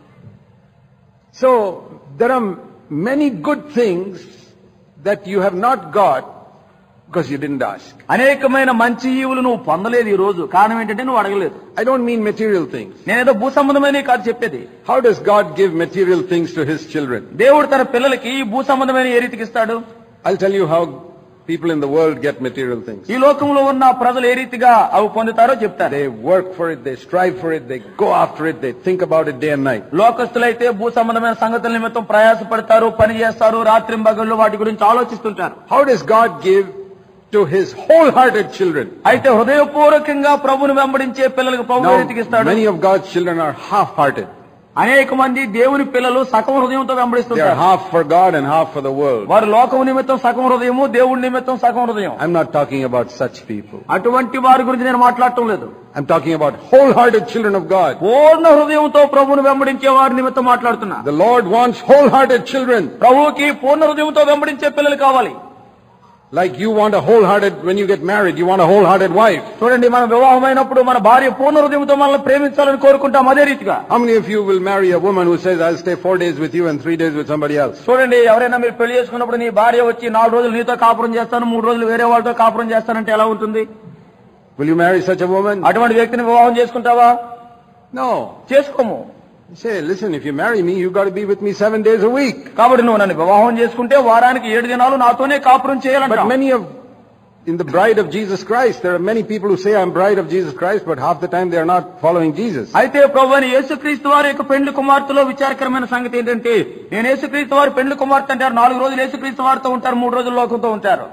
So, there are many good things that you have not got because you didn't ask. అనేకమైన మంచి ఈవులు నువ్వు పొందలేదు ఈ రోజు, కారణం ఏంటంటే నువ్వు అడగలేదు. I don't mean material things. నేనేదో భూ సంబంధమైన కాదు చెప్పేది. How does God give material things to His children? దేవుడు తన పిల్లలకి భూ సంబంధమైన ఏ రీతికి ఇస్తాడు? I'll tell you how people in the world get material things. ఈ లోకంలో ఉన్న ప్రజలు ఏ రీతిగా అవి పొందుతారో చెప్తారు. They work for it, they strive for it, they go after it, they think about it day and night. లోకస్తులైతే భూ సంబంధమైన సంగతుల నిమిత్తం ప్రయాసపడతారు, పని చేస్తారు, రాత్రింబగళ్ళు వాటి గురించి ఆలోచిస్తుంటారు. How does God give to His wholehearted children? అయితే హృదయపూర్వకంగా ప్రభువుని వెంబడించే పిల్లలకు ప్రభు ఏ రీతికి Now, ఇస్తాడు? many of God's children are half-hearted. అనేక మంది దేవుని పిల్లలు సకం హృదయంతో They are వెంబడిస్తుంటారు. half for God and half for the world. వారు లోకం నిమిత్తం సకం హృదయము, దేవుడి నిమిత్తం సకం హృదయం. I'm not talking about such people. అటువంటి వారి గురించి నేను మాట్లాడటం లేదు. I'm talking about wholehearted children of God. పూర్ణ హృదయంతో ప్రభువును వెంబడించే వారి నిమిత్తం మాట్లాడుతున్నా. The Lord wants wholehearted children. ప్రభువుకి పూర్ణ హృదయంతో వెంబడించే పిల్లలు కావాలి. Like you want a wholehearted, when you get married, you want a wholehearted wife. చూడండి, మన వివాహమైనప్పుడు మన భార్య పూర్ణ హృదయంతో మనల్ని ప్రేమించాలని కోరుకుంటాం. అదే రీతిగా How many of you will marry a woman who says, I'll stay four days with you and three days with somebody else? చూడండి, ఎవరైనా మీరు పెళ్లి చేసుకున్నప్పుడు నీ భార్య వచ్చి నాలుగు రోజులు నీతో కాపురం చేస్తాను, మూడు రోజులు వేరే వాళ్ళతో కాపురం చేస్తానంటే ఎలా ఉంటుంది? Will you marry such a woman? అటువంటి వ్యక్తిని వివాహం చేసుకుంటావా? No. చేసుకోము. Say, listen, if you marry me, you got to be with me seven days a week. కాబట్టి నువ్వు నన్ను వివాహం చేసుకుంటే వారానికి ఏడు దినాలు నాతోనే కాపురం చేయాలంట. But many of, in the bride of Jesus Christ, there are many people who say, I'm bride of Jesus Christ, but half the time they are not following Jesus. అయితే ప్రభువైన యేసుక్రీస్తు వారి యొక్క పెండ్లి కుమార్తెలో విచారకరమైన సంగతి ఏంటంటే, నేను యేసుక్రీస్తు వారి పెండ్లి కుమార్తె అంటారు, నాలుగు రోజులు యేసుక్రీస్తు వారితో ఉంటారు, మూడు రోజులు లోకంతో ఉంటారు.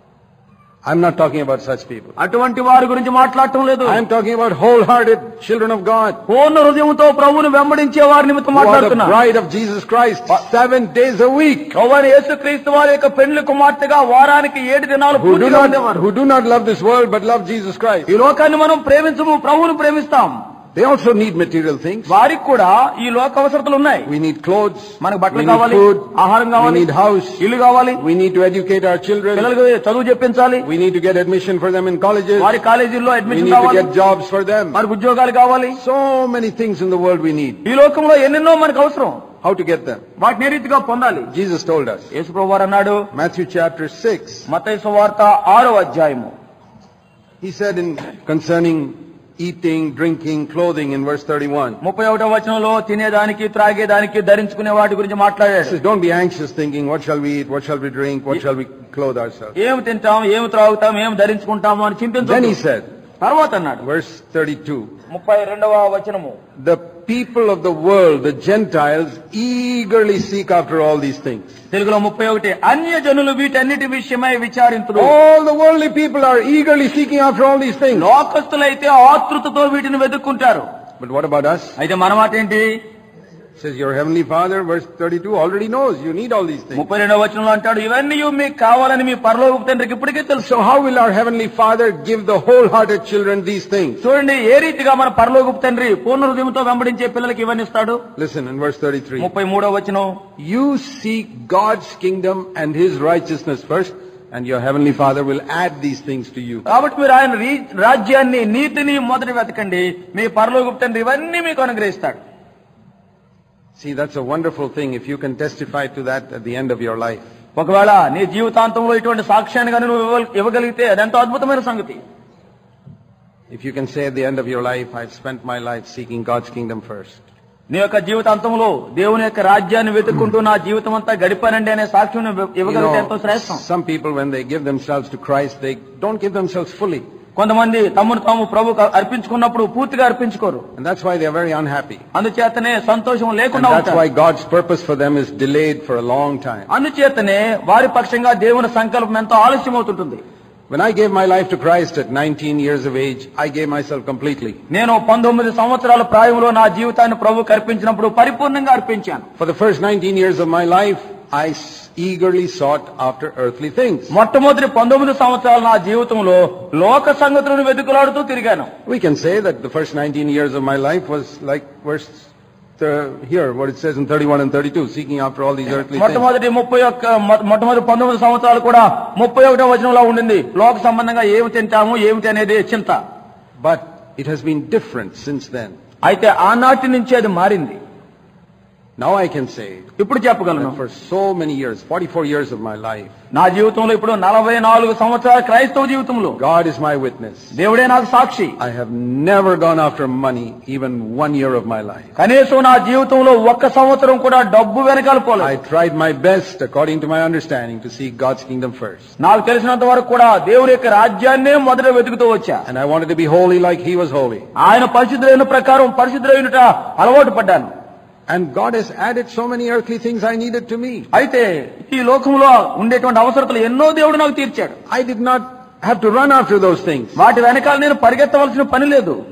I'm not talking about such people. అటువంటి వారి గురించి మాట్లాడటం లేదు. I'm talking about wholehearted children of God. పూర్ణ హృదయంతో ప్రభువును వెంబడించే వారి నిమిత్తం Who are the మాట్లాడుతున్నా. bride of Jesus Christ, seven days a week. ప్రభువైన యేసుక్రీస్తు వారి యొక్క పెండ్లి కుమార్తెగా వారానికి ఏడు దినాలు Who do పూర్తిగా not, ఉండేవారు. who do not love this world but love Jesus Christ. ఈ లోకాన్ని మనం ప్రేమించము, ప్రభువును ప్రేమిస్తాం. They also need material things. వారికి కూడా ఈ లోక అవసరతలు ఉన్నాయి. We need clothes. మనకు We బట్టలు need కావాలి, food. ఆహారం We కావాలి, need house. ఇల్లు కావాలి, We need to educate our children. పిల్లలకు చదువు చెప్పించాలి, We need to get admission for them in colleges. వారి కాలేజీల్లో We అడ్మిషన్ need to కావాలి, get jobs for them. వారికి ఉద్యోగాలు కావాలి. So many things in the world we need. ఈ లోకంలో ఎన్నెన్నో మనకు అవసరం. How to get them? వాటిని ఏ రీతిగా పొందాలి? Jesus told us. యేసు ప్రభువు వారు అన్నాడు, Matthew chapter six. మత్తయి సువార్త ఆరో అధ్యాయము He said in concerning eating, drinking, clothing in verse thirty-one. ముప్పై ఒకటో వచనంలో తినేదానికి, త్రాగేదానికి, ధరించుకునే వాటి గురించి He మాట్లాడాడు. says, don't be anxious thinking, what shall we eat, what shall we drink, what shall we clothe ourselves. ఏమి తింటాం, ఏమి త్రాగుతాం, ఏమి ధరించుకుంటాము అని Then he చింతించండి. said, తర్వాత అన్నాడు, verse thirty-two, ముప్పై రెండవ వచనము, the people of the world, the Gentiles, eagerly seek after all these things. తెలుగులో ముప్పై ఒకటి, అన్య జనులు వీటన్నిటి విషయమై విచారింతురు. All the worldly people are eagerly seeking after all these things. లోకస్తులైతే ఆతృతతో వీటిని వెతుక్కుంటారు. But what about us? అయితే మన మాట ఏంటి? It says your heavenly Father, verse thirty-two, already knows you need all these things. ముప్పై రెండవ వచనంలో అంటాడు, ఇవన్నీ మీకు కావాలని మీ పరలోకపు తండ్రికి ఇప్పటికే తెలుసు. So how will our heavenly Father give the wholehearted children these things? చూడండి, ఏ రీతిగా మన పరలోకపు తండ్రి పూర్ణ హృదయంతో వెంబడించే పిల్లలకి ఇవన్నీ ఇస్తాడు. Listen in verse thirty-three. ముప్పై మూడవ వచనం, You seek God's kingdom and His righteousness first, and your heavenly Father will add these things to you. కాబట్టి మీరు ఆయన రీ- రాజ్యాన్ని, నీతిని మొదటి వెతకండి, మీ పరలోకపు తండ్రి ఇవన్నీ మీకు అనుగ్రహిస్తాడు. See, that's a wonderful thing if you can testify to that at the end of your life. ఒకవేళ నీ జీవితాంతంలో ఇటువంటి సాక్ష్యాన్ని కానీ నువ్వు ఇవ్వ- ఇవ్వగలిగితే అదెంతో అద్భుతమైన సంగతి. If you can say at the end of your life, I've spent my life seeking God's kingdom first. నీ యొక్క జీవితాంతంలో దేవుని యొక్క రాజ్యాన్ని వెతుక్కుంటూ నా జీవితం అంతా గడిపానండి అనే సాక్ష్యం నువ్వు You ఇవ్వగలిగితే ఎంతో know, శ్రేష్టం. some people when they give themselves to Christ, they don't give themselves fully. కొంతమంది తమను తాము ప్రభువుకు అర్పించుకున్నప్పుడు పూర్తిగా అర్పించుకోరు. And that's why they're very unhappy. అందుచేతనే సంతోషం And లేకుండా that's ఉంటారు. why God's purpose for them is delayed for a long time. అందుచేతనే వారి పక్షంగా దేవుని సంకల్పం ఎంతో ఆలస్యం అవుతుంటుంది. When I gave my life to Christ at nineteen years of age, I gave myself completely. నేను పంతొమ్మిది సంవత్సరాల ప్రాయంలో నా జీవితాన్ని ప్రభువుకు అర్పించినప్పుడు పరిపూర్ణంగా అర్పించాను. For the first nineteen years of my life, I eagerly sought after earthly things. మొట్టమొదటి పంతొమ్మిది సంవత్సరాల నా జీవితంలో లోక సంగతులను వెతుకులాడుతూ తిరిగాను. We can say that the first nineteen years of my life was like verse uh, here, what it says in thirty-one and thirty-two, seeking after all these earthly things. మొట్టమొదటి ముప్పై ఒక్క మొట్టమొదటి పంతొమ్మిది సంవత్సరాలు కూడా ముప్పై ఒకటో వచనంలో ఉండింది. లోక సంబంధంగా ఏమి తింటాము, ఏమిటి అనేది చింత. But it has been different since then. అయితే ఆనాటి నుంచి అది మారింది. Now I can say ఇప్పుడు చెప్పగలను, that for so many years, forty-four years of my life, నా జీవితంలో ఇప్పుడు నలభై నాలుగు సంవత్సరాల క్రైస్తవ జీవితంలో God is my witness. దేవుడే నాకు సాక్షి. I have never gone after money even one year of my life. కనీసం నా జీవితంలో ఒక్క సంవత్సరం కూడా డబ్బు వెనకాల I పోలేదు. tried my best according to my understanding to seek God's kingdom first. నాకు తెలిసినంత వరకు కూడా దేవుని యొక్క రాజ్యాన్నే మొదట వెతుకుతూ వచ్చా. And I wanted to be holy like He was holy. ఆయన పరిశుద్ధులైన ప్రకారం పరిశుద్ధులైనట అలవాటు పడ్డాను. And God has added so many earthly things I needed to me. అయితే ఈ లోకంలో ఉండేటువంటి అవసరతలు ఎన్నో దేవుడు నాకు తీర్చాడు. I did not have to run after those things. వాటి వెనకాల నేను పరిగెత్తవలసిన పని లేదు.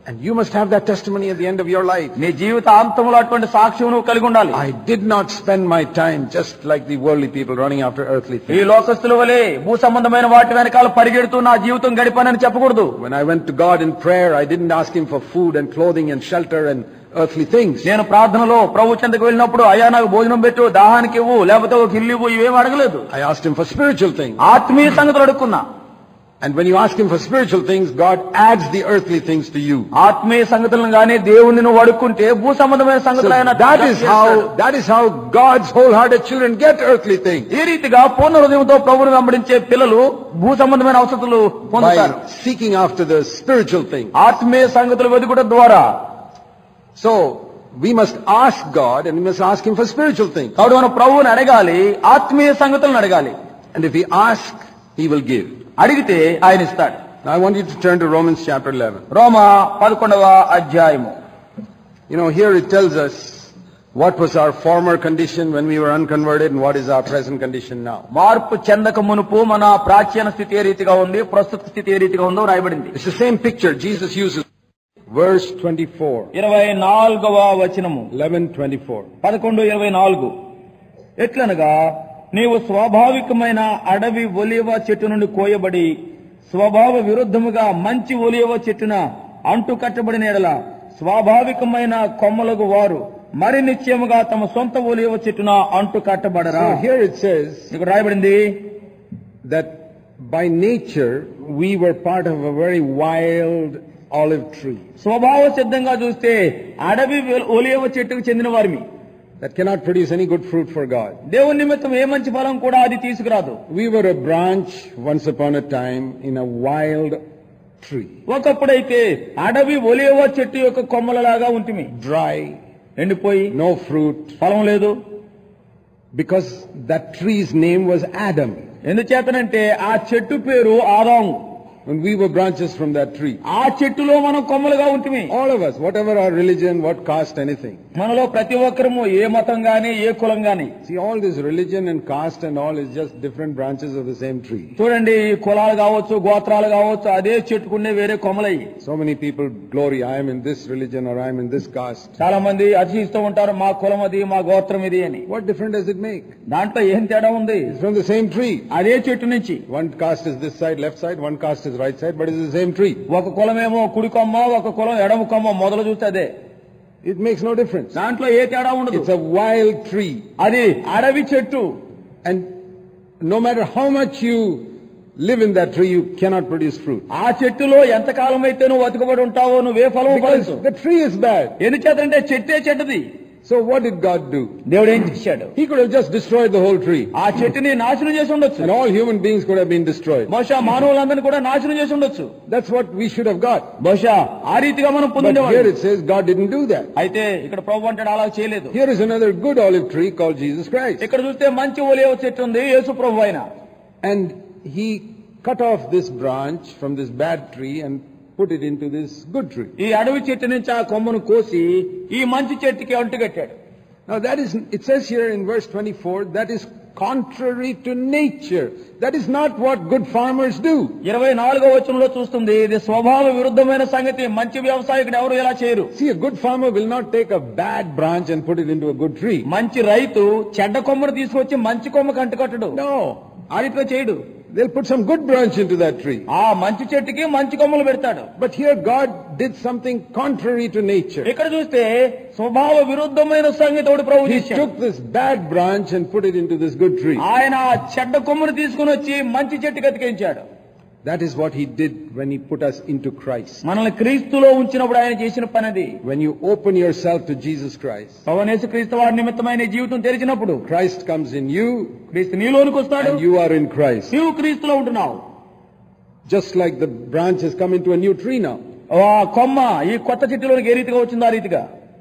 And you must have that testimony at the end of your life. నీ జీవిత అంతములో అటువంటి సాక్ష్యం నువ్వు కలిగి ఉండాలి. I did not spend my time just like the worldly people running after earthly things. ఈ లోకస్తుల వలె భూ సంబంధమైన వాటి వెనకాల పరిగెడుతూ నా జీవితం గడిపానని చెప్పకూడదు. When I went to God in prayer, I didn't ask him for food and clothing and shelter and earthly things. నేను ప్రార్థనలో ప్రభు చెంతకు వెళ్ళినప్పుడు అయ్యా నాకు భోజనం పెట్టు, దాహానికి ఇవ్వు, లేకపోతే ఒక ఇల్లు ఇవ్వు, ఇవేం అడగలేదు. I asked him for spiritual things. ఆత్మీయ సంగతులు అడుక్కున్నా. And when you ask him for spiritual things, God adds the earthly things to you. ఆత్మీయ సంగతులను గాని దేవుణ్ణి నువ్వు అడుక్కుంటే భూ సంబంధమైన సంగతులు ఆయన that is how that is how God's wholehearted children get earthly things. ఈ రీతిగా పూర్ణ హృదయంతో ప్రభువును వెంబడించే పిల్లలు భూ సంబంధమైన అవసరతలు పొందుతారు. By seeking after the spiritual things. ఆత్మీయ సంగతులు వెతుకుట ద్వారా. So we must ask God and we must ask him for spiritual things. కాబట్టి మనం ప్రభువుని అడగాలి, ఆత్మీయ సంగతులను అడగాలి. And if we ask, he will give. అడిగితే ఆయన ఇస్తాడు. Now I want you to turn to Romans chapter eleven. రోమా పదకొండవ అధ్యాయము. You know, here it tells us what was our former condition when we were unconverted and what is our present condition now. మార్పు చెందక మునుపు మన ప్రాచీన స్థితి ఏ రీతిగా ఉంది, ప్రస్తుత స్థితి ఏ రీతిగా ఉందో రాయబడింది. It's the same picture Jesus uses. Verse twenty-four. ఇరవై నాలుగవ వచనము. eleven twenty-four. పదకొండు ఇరవై నాలుగు. ఎట్లనగా నీవు స్వాభావికమైన అడవి ఒలీవ చెట్టు నుండి కోయబడి స్వభావ విరుద్ధముగా మంచి ఒలీవ చెట్టున అంటు కట్టబడిన ఎడల స్వాభావికమైన కొమ్మలకు వారు మరి నిశ్చయముగా తమ సొంత ఒలీవ చెట్టున అంటు కట్టబడరా. So here it says ఇక్కడ రాయబడింది that by nature we were part of a very wild olive tree. స్వభావ సిద్ధంగా చూస్తే అడవి ఒలీవ చెట్టుకు చెందిన వారిమి. That cannot produce any good fruit for God. దేవుని నిమిత్తం ఏ మంచి ఫలం కూడా అది తీసుకురాదు. We were a branch once upon a time in a wild tree. ఒకప్పుడైతే అడవి ఒలీవ చెట్టు యొక్క కొమ్మలలాగా ఉంటిమి. Dry, ఎండిపోయి, no fruit, ఫలం లేదు. because that tree's name was Adam. ఎందుచేతనంటే ఆ చెట్టు పేరు ఆదాము. When we were branches from that tree. ఆ చెట్టులో మనం కొమ్మలుగా ఉంటిమి. All of us, whatever our religion, what caste, anything. మనలో ప్రతి ఒక్కరము ఏ మతం గాని ఏ కులం గాని. See, all this religion and caste and all is just different branches of the same tree. చూడండి, ఈ కులాలు కావచ్చు, గోత్రాలు కావచ్చు, అదే చెట్టుకునే వేరే కొమ్మలయ్యి. So many people glory, I am in this religion or I am in this caste. చాలా మంది అతిశయిస్తూ ఉంటారు, మా కులం అది, మా గోత్రం ఇది అని. What difference does it make? దాంట్లో ఏం తేడా ఉంది? It's from the same tree. అదే చెట్టు నుంచి. One caste is this side, left side, one caste is right side, but it's the same tree. ఒక కులమేమో కుడి కొమ్మ, ఒక కులం ఎడమ కొమ్మ. మొదలు చూస్తే అదే. It makes no difference. దాంట్లో ఏ తేడా ఉండదు. It's a wild tree. అది అడవి చెట్టు. And no matter how much you live in that tree, you cannot produce fruit. ఆ చెట్టులో ఎంత కాలం అయితే నువ్వు అతుకబడి ఉంటావో నువ్వే ఫలం because the tree is bad. ఎందుచేతంటే చెట్టే చెట్టుది. So what did God do? దేవుడు ఏం చేశాడు? He could have just destroyed the whole tree. ఆ చెట్టుని నాశనం చేసి ఉండొచ్చు. And all human beings could have been destroyed. బహుశా మానవులందరినీ కూడా నాశనం చేసి ఉండొచ్చు. That's what we should have got. బహుశా ఆ రీతిగా మనం But పొందేవాళ్ళం. here it says God didn't do that. అయితే ఇక్కడ ప్రభువు అంటాడు అలా చేయలేదు. Here is another good olive tree called Jesus Christ. ఇక్కడ చూస్తే మంచి ఒలీవ చెట్టు ఉంది, యేసు ప్రభువు ఆయన. And he cut off this branch from this bad tree and put it into this good tree. ఈ అడవి చెట్టు నుంచి ఆ కొమ్మను కోసి ఈ మంచి చెట్టుకి అంటుకట్టాడు. Now that is, it says here in verse twenty-four, that is contrary to nature. That is not what good farmers do. ఇరవై నాలుగో వచనంలో చూస్తుంది, ఇది స్వభావ విరుద్ధమైన సంగతి. మంచి వ్యవసాయకుడు ఎవరు ఇలా చేయరు. See, a good farmer will not take a bad branch and put it into a good tree. మంచి రైతు చెడ్డ కొమ్మను తీసుకొచ్చి మంచి కొమ్మకు అంటుకట్టడు. No. ఆ రీతిలో చేయడు. They'll put some good branch into that tree. ఆ మంచి చెట్టుకి మంచి కొమ్మలు పెడతాడు. But here God did something contrary to nature. ఇక్కడ చూస్తే స్వభావ విరుద్ధమైన సంగతి ఒకటి ప్రభు He చేశాడు. took this bad branch and put it into this good tree. ఆయన ఆ చెడ్డ కొమ్మను తీసుకుని వచ్చి మంచి చెట్టుకి అతికించాడు. That is what he did when he put us into Christ. మనల్ని క్రీస్తులో ఉంచినప్పుడు ఆయన చేసిన పని అది. When you open yourself to Jesus Christ, ప్రభువైన యేసుక్రీస్తు వారి నిమిత్తమైన జీవితం తెరిచినప్పుడు Christ comes in you క్రీస్తు నీలోనికి వస్తాడు. and you are in Christ. నీవు క్రీస్తులో ఉంటున్నావు. Just like the branch has come into a new tree now. ఆ కొమ్మ ఈ కొత్త చెట్టులోనికి ఏ రీతిగా వచ్చిందో ఆ రీతిగా.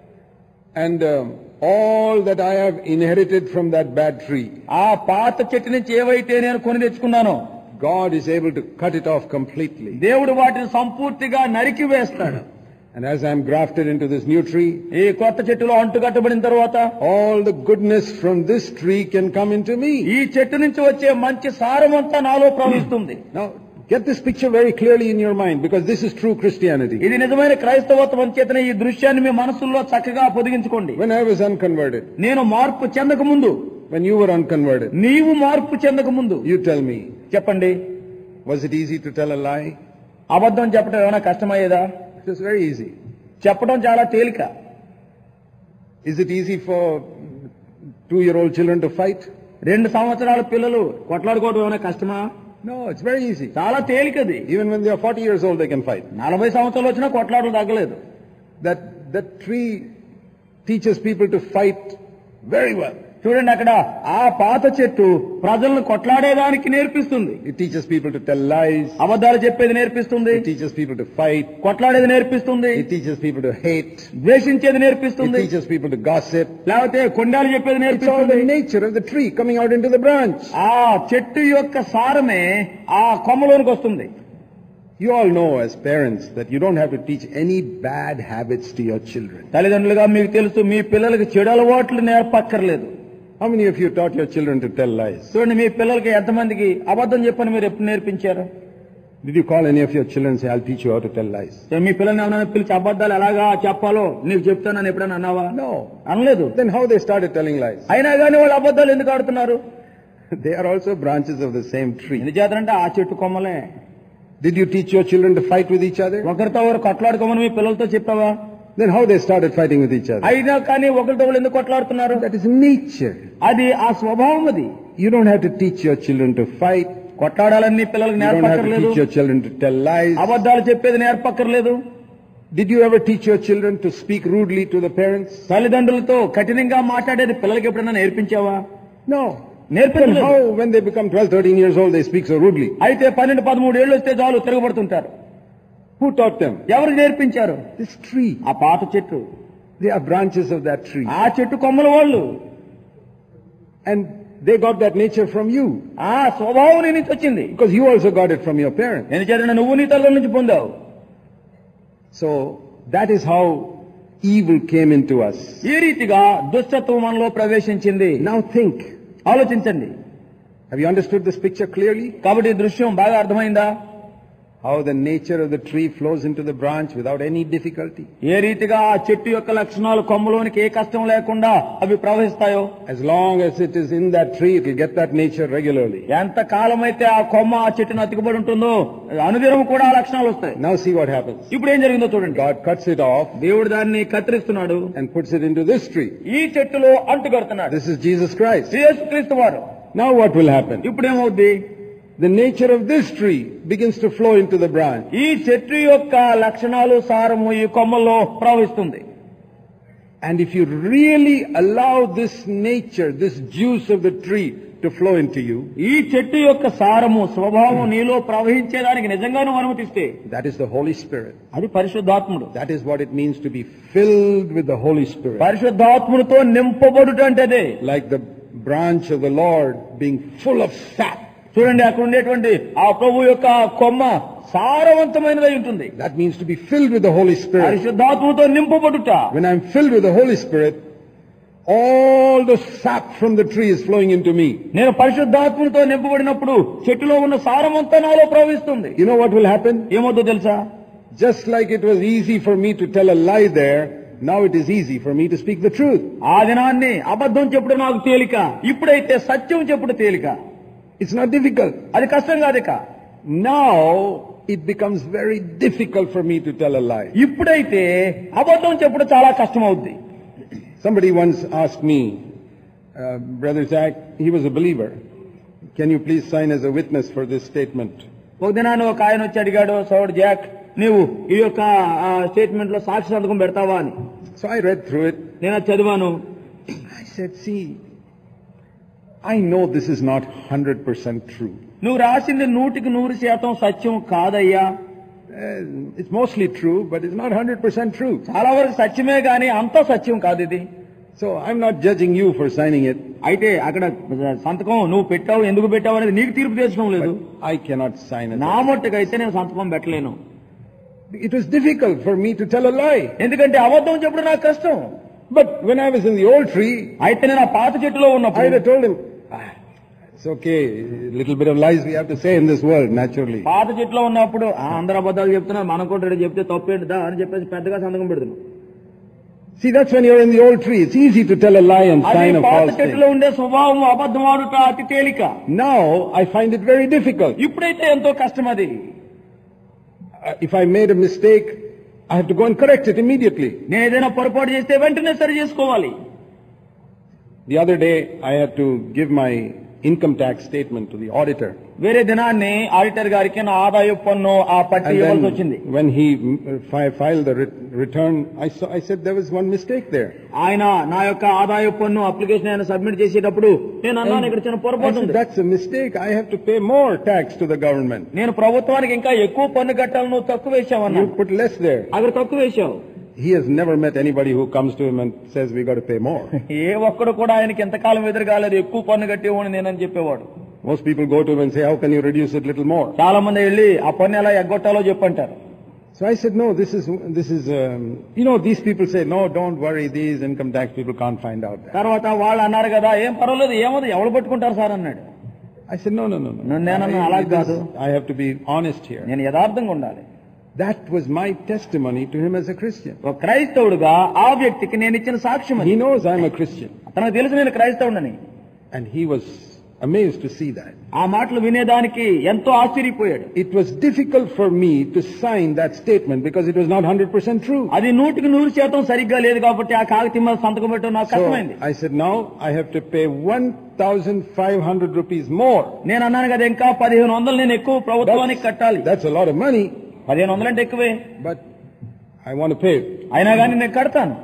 And um, all that I have inherited from that bad tree, ఆ పాత చెట్టు నుంచి ఏవైతే నేను కొని తెచ్చుకున్నానో God is able to cut it off completely. దేవుడు వాటిని సంపూర్తిగా నరికి వేస్తాడు. And as I am grafted into this new tree, ఈ కొత్త చెట్టులో అంటుకట్టబడిన తర్వాత all the goodness from this tree can come into me. ఈ చెట్టు నుంచి వచ్చే మంచి సారమంతా నాలో ప్రవహిస్తుంది. Now, Get this picture very clearly in your mind, because this is true Christianity. ఇది నిజమైన క్రైస్తవత్వం చేతనే ఈ దృశ్యాన్ని మీ మనసుల్లో చక్కగా పొదిగించుకోండి. When I was unconverted, నేను మార్పు చెందక ముందు, when you were unconverted, నీవు మార్పు చెందక ముందు, you tell me, చెప్పండి, was it easy to tell a lie? అబద్ధం చెప్పడం ఏమైనా కష్టమయ్యేదా? It was very easy. చెప్పడం చాలా తేలిక. Is it easy for two-year-old children to fight? రెండు సంవత్సరాల పిల్లలు కొట్లాడుకోవడం ఏమైనా కష్టమా? No, it's very easy. చాలా తేలికది. Even when they are forty years old, they can fight. నలభై సంవత్సరాలు వచ్చినా కొట్లాడలు తగ్గలేదు. That that tree teaches people to fight very well. చూడండి, అక్కడ ఆ పాత చెట్టు ప్రజలను కొట్లాడేదానికి నేర్పిస్తుంది. It teaches people to tell lies. అబద్ధాలు చెప్పేది నేర్పిస్తుంది. It teaches people to fight. కొట్లాడేది నేర్పిస్తుంది. It teaches people to hate. ద్వేషించేది It నేర్పిస్తుంది. teaches people to gossip. లేకపోతే కొండాలు చెప్పేది It's all నేర్పిస్తుంది. the nature of the tree coming out into the branch. ఆ చెట్టు యొక్క సారమే ఆ కొమ్మలోనికి వస్తుంది. You all know as parents that you don't have to teach any bad habits to your children. తల్లిదండ్రులుగా మీకు తెలుసు, మీ పిల్లలకి చెడు అలవాట్లు నేర్పక్కర్లేదు. How many of you taught your children to tell lies? చూడండి, మీ పిల్లలకి ఎంతమందికి అబద్ధం చెప్పని మీరు ఎప్పుడు నేర్పించారు? Did you call any of your children and say, I'll teach you how to tell lies? మీ పిల్లల్ని ఏమైనా పిలిచి అబద్ధాలు ఎలాగా చెప్పాలో నీకు చెప్తానని ఎప్పుడైనా అన్నావా? No. అనలేదు. Then how they started telling lies? అయినా కానీ వాళ్ళు అబద్ధాలు ఎందుకు ఆడుతున్నారు? They are also branches of the same tree. ఎందుచేతంటే ఆ చెట్టు కొమ్మలే. Did you teach your children to fight with each other? ఒకరితో ఒకరు కొట్లాడుకోమని మీ పిల్లలతో చెప్పావా? Then how they started fighting with each other? అయినా కానీ ఒకరితో ఒకరు ఎందుకు కొట్లాడుతున్నారు? That is nature. అది ఆ స్వభావం. అది You don't have to teach your children to fight. కొట్లాడాలని పిల్లలకు You don't have to నేర్పక్కర్లేదు. teach your children to tell lies. అబద్ధాలు చెప్పేది నేర్పక్కర్లేదు. Did you ever teach your children to speak rudely to the parents? తల్లిదండ్రులతో కఠినంగా మాట్లాడేది పిల్లలకి ఎప్పుడైనా నేర్పించావా? No. Then నేర్పించలేదు. how, when they become twelve, thirteen years old, they speak so rudely? అయితే పన్నెండు పదమూడు ఏళ్ళు వస్తే చాలు తిరగబడుతుంటారు. Who taught them? ఎవరికి నేర్పించారు? This tree. ఆ పాత చెట్టు. They are branches of that tree. ఆ చెట్టు కొమ్మల వాళ్ళు. And they got that nature from you. ఆ స్వభావం నీ నుంచి వచ్చింది. Because you also got it from your parents. ఎందుచేత నువ్వు నీ తల్లి నుంచి పొందావు. So, that is how evil came into us. ఈ రీతిగా దుష్టత్వం మనలో ప్రవేశించింది. Now think. ఆలోచించండి. Have you understood this picture clearly? కాబట్టి ఈ దృశ్యం బాగా అర్థమైందా? How the nature of the tree flows into the branch without any difficulty. ఏ రీతిగా ఆ చెట్టు యొక్క లక్షణాలు కొమ్మలోనికి ఏ కష్టం లేకుండా అవి ప్రవహిస్తాయో. As long as it is in that tree, it will get that nature regularly. ఎంత కాలం అయితే ఆ కొమ్మ ఆ చెట్టును అతికిబడి ఉంటుందో అనుదినం కూడా ఆ లక్షణాలు వస్తాయి. Now see what happens. ఇప్పుడు ఏం జరిగిందో చూడండి. God cuts it off దేవుడు దాన్ని కత్తిరిస్తున్నాడు. and puts it into this tree. ఈ చెట్టులో అంటుకడుతున్నాడు. This is Jesus Christ. యేసుక్రీస్తు వారు. Now what will happen? ఇప్పుడు ఏమవుద్ది? The nature of this tree begins to flow into the branch. ఈ చెట్టు యొక్క లక్షణాలు సారము ఈ కొమ్మల్లో ప్రవహిస్తుంది. And if you really allow this nature, this juice of the tree to flow into you, ఈ చెట్టు యొక్క సారము స్వభావం నీలో ప్రవహించేదానికి నిజంగా నువ్వు అనుమతిస్తే, that is the Holy Spirit. అది పరిశుద్ధాత్ముడు. That is what it means to be filled with the Holy Spirit. పరిశుద్ధాత్ముడితో నింపబడుట అంటే అదే. Like the branch of the Lord being full of sap. చూడండి, అక్కడ ఉండేటువంటి ఆ ప్రభు యొక్క కొమ్మ సారవంతమైనదై ఉంటుంది. That means to be filled with the Holy Spirit. పరిశుద్ధాత్మతో నింపబడుట. When I am filled with the Holy Spirit, all the sap from the tree is flowing into me. నేను పరిశుద్ధాత్మతో నింపబడినప్పుడు చెట్టులో ఉన్న సారమంతా నాలో ప్రవహిస్తుంది. You know what will happen? ఏమవుతుందో తెలుసా? Just like it was easy for me to tell a lie there, now it is easy for me to speak the truth. ఆ దినాన్ని అబద్ధం చెప్పుడు నాకు తేలిక, ఇప్పుడైతే సత్యం చెప్పుడు తేలిక. It's not difficult. అది కష్టం కాదిక. Now it becomes very difficult for me to tell a lie. ఇప్పుడైతే అబద్ధం చెప్పుడు చాలా కష్టం అవుద్ది. Somebody once asked me, uh, Brother Zach, he was a believer, can you please sign as a witness for this statement? ఒక దినాన్ని ఒక ఆయన వచ్చి అడిగాడు, సోదరుడు జాక్, నీవు ఈ యొక్క స్టేట్మెంట్ లో సాక్షి సంతకం పెడతావా అని. So I read through it. నేను చదివాను. I said, see, I know this is not one hundred percent true. నువ్వు రాసింది నూటికి నూరు శాతం సత్యం కాదయ్యా. Uh, it's mostly true, but it's not one hundred percent true. చాలా వరకు సత్యమే గాని అంతా సత్యం కాదు ఇది. So I'm not judging you for signing it. అయితే అక్కడ సంతకం నువ్వు పెట్టావు, ఎందుకు పెట్టావు అనేది నీకు తీర్పు తీర్చడం లేదు. I cannot sign it. నా మట్టుకైతే నేను సంతకం పెట్టలేను. It was difficult for me to tell a lie. ఎందుకంటే అబద్ధం చెప్పడం నాకు కష్టం. But when I was in the old tree, అయితే నేను ఆ పాత చెట్టులో ఉన్నప్పుడు I had told him, ah, It's okay. A little bit of lies we have to say in this world, naturally. పాత చెట్లో ఉన్నప్పుడు "ఆ, అందరూ అబద్ధాలు చెప్తున్నారు, మనం కూడా చెప్తే తప్పేంటిదా" అని చెప్పేసి పెద్దగా సంతకం పెడుతున్నాం. See, that's when you're in the old tree. It's easy to tell a lie and అది sign a పాత false చెట్టులో thing. ఉండే స్వభావం అబద్ధం ఆడుట అతి తేలిక. Now, I find it very difficult. ఇప్పుడైతే ఎంతో కష్టం అది. Uh, If I made a mistake, I have to go and correct it immediately. నేను ఏదైనా పొరపాటు చేస్తే వెంటనే సరి చేసుకోవాలి. The other day, I had to give my income tax statement to the auditor. వేరే దినాన్ని ఆడిటర్ గారికి నా ఆదాయ పన్ను ఆ పట్టి And ఇవ్వాల్సి వచ్చింది. then, when he uh, fi- filed the ret- return, I saw, I said there was one mistake there. ఆయన నా యొక్క ఆదాయ పన్ను అప్లికేషన్ ఆయన సబ్మిట్ చేసేటప్పుడు నేను అన్నాను, ఇక్కడ చిన్న I పొరపాటు said, ఉంది. that's a mistake. I have to pay more tax to the government. నేను ప్రభుత్వానికి ఇంకా ఎక్కువ పన్ను కట్టాలి, నువ్వు తక్కువ వేసావన్నా. You put less there. అక్కడ తక్కువ వేసావు. He has never met anybody who comes to him and says, we got to pay more. ఏ ఒక్కడు కూడా ఆయనకి ఎంతకాలం ఎదురుగాలేదు, ఎక్కువ పన్ను కట్టేవాడు నేనని చెప్పేవాడు. Most people go to him and say, how can you reduce it a little more? చాలా మంది వెళ్ళి ఆ పన్ను ఎలా ఎగ్గొట్టాలో చెప్పంటారు. So I said, no, this is, this is, um, you know, these people say, no, don't worry, these income tax people can't find out that. తర్వాత వాళ్ళు అన్నారు కదా, ఏం పర్వాలేదు, ఏమది ఎవరు పట్టుకుంటారు సార్ అన్నాడు. I said, no, no, no, no. నేనన్నా అలా I, కాదు, I have to be honest here. నేను యథార్థంగా ఉండాలి. That was my testimony to him as a Christian. ఒక క్రైస్తవుడుగా ఆ వ్యక్తికి నేను ఇచ్చిన సాక్ష్యం అది. He knows I'm a Christian. తనకు తెలుసు నేను క్రైస్తవుడని. And he was amazed to see that. ఆ మాటలు వినేదానికి ఎంతో ఆశ్చర్యపోయాడు. It was difficult for me to sign that statement because it was not one hundred percent true. అది నూటికి నూరు శాతం సరిగ్గా లేదు కాబట్టి ఆ కాగితం మీద సంతకం పెట్టడం నాకు So కష్టమైంది. I said, now I have to pay one thousand five hundred rupees more. నేను అన్నాను కదా, ఇంకా పదిహేను వందలు నేను ఎక్కువ ప్రభుత్వానికి కట్టాలి. That's a lot of money, పదిహేను వందలు అంటే ఎక్కువే, but I want to pay. అయినా కానీ నేను కడతాను.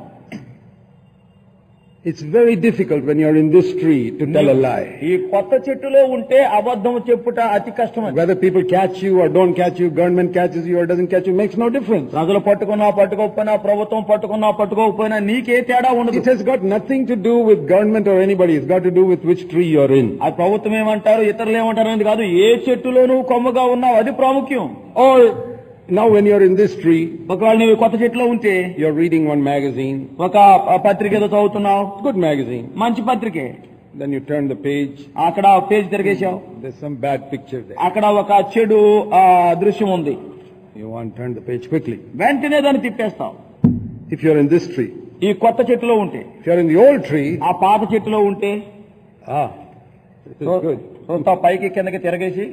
It's very difficult when you're in this tree to tell a lie. ఈ కొత్త చెట్టులో ఉంటే అబద్ధం చెప్పుట అతి కష్టం. Whether people catch you or don't catch you, government catches you or doesn't catch you, makes no difference. ప్రజలు పట్టుకున్నా పట్టుకోకపోయినా, ప్రభుత్వం పట్టుకున్నా పట్టుకోకపోయినా నీకే తేడా ఉండదు. It has got nothing to do with government or anybody. It's got to do with which tree you're in. ఆ ప్రభుత్వం ఏమంటారు, ఇతరులు ఏమంటారు అనేది కాదు, ఏ చెట్టులో నువ్వు కొమ్మగా ఉన్నావు అది ప్రాముఖ్యం. Or now when you're in this tree, ఒకవేళ నువ్వు కొత్త చెట్టులో ఉంటే you're reading one magazine, ఒక పత్రిక ఏదో చదువుతున్నావు, good magazine. మంచి పత్రికే, Then you turn the page, అక్కడ పేజ్ తిరిగేశావు, there's some bad picture there. అక్కడ ఒక చెడు ఆ దృశ్యం ఉంది, You want to turn the page quickly. వెంటనే దాన్ని తిప్పేస్తావు. If you're in this tree, ఈ కొత్త చెట్టులో ఉంటే, if you're in the old tree, ఆ పాత చెట్టులో ఉంటే ah, this is good. చూస్తా పైకి కిందకి తిరగేసి,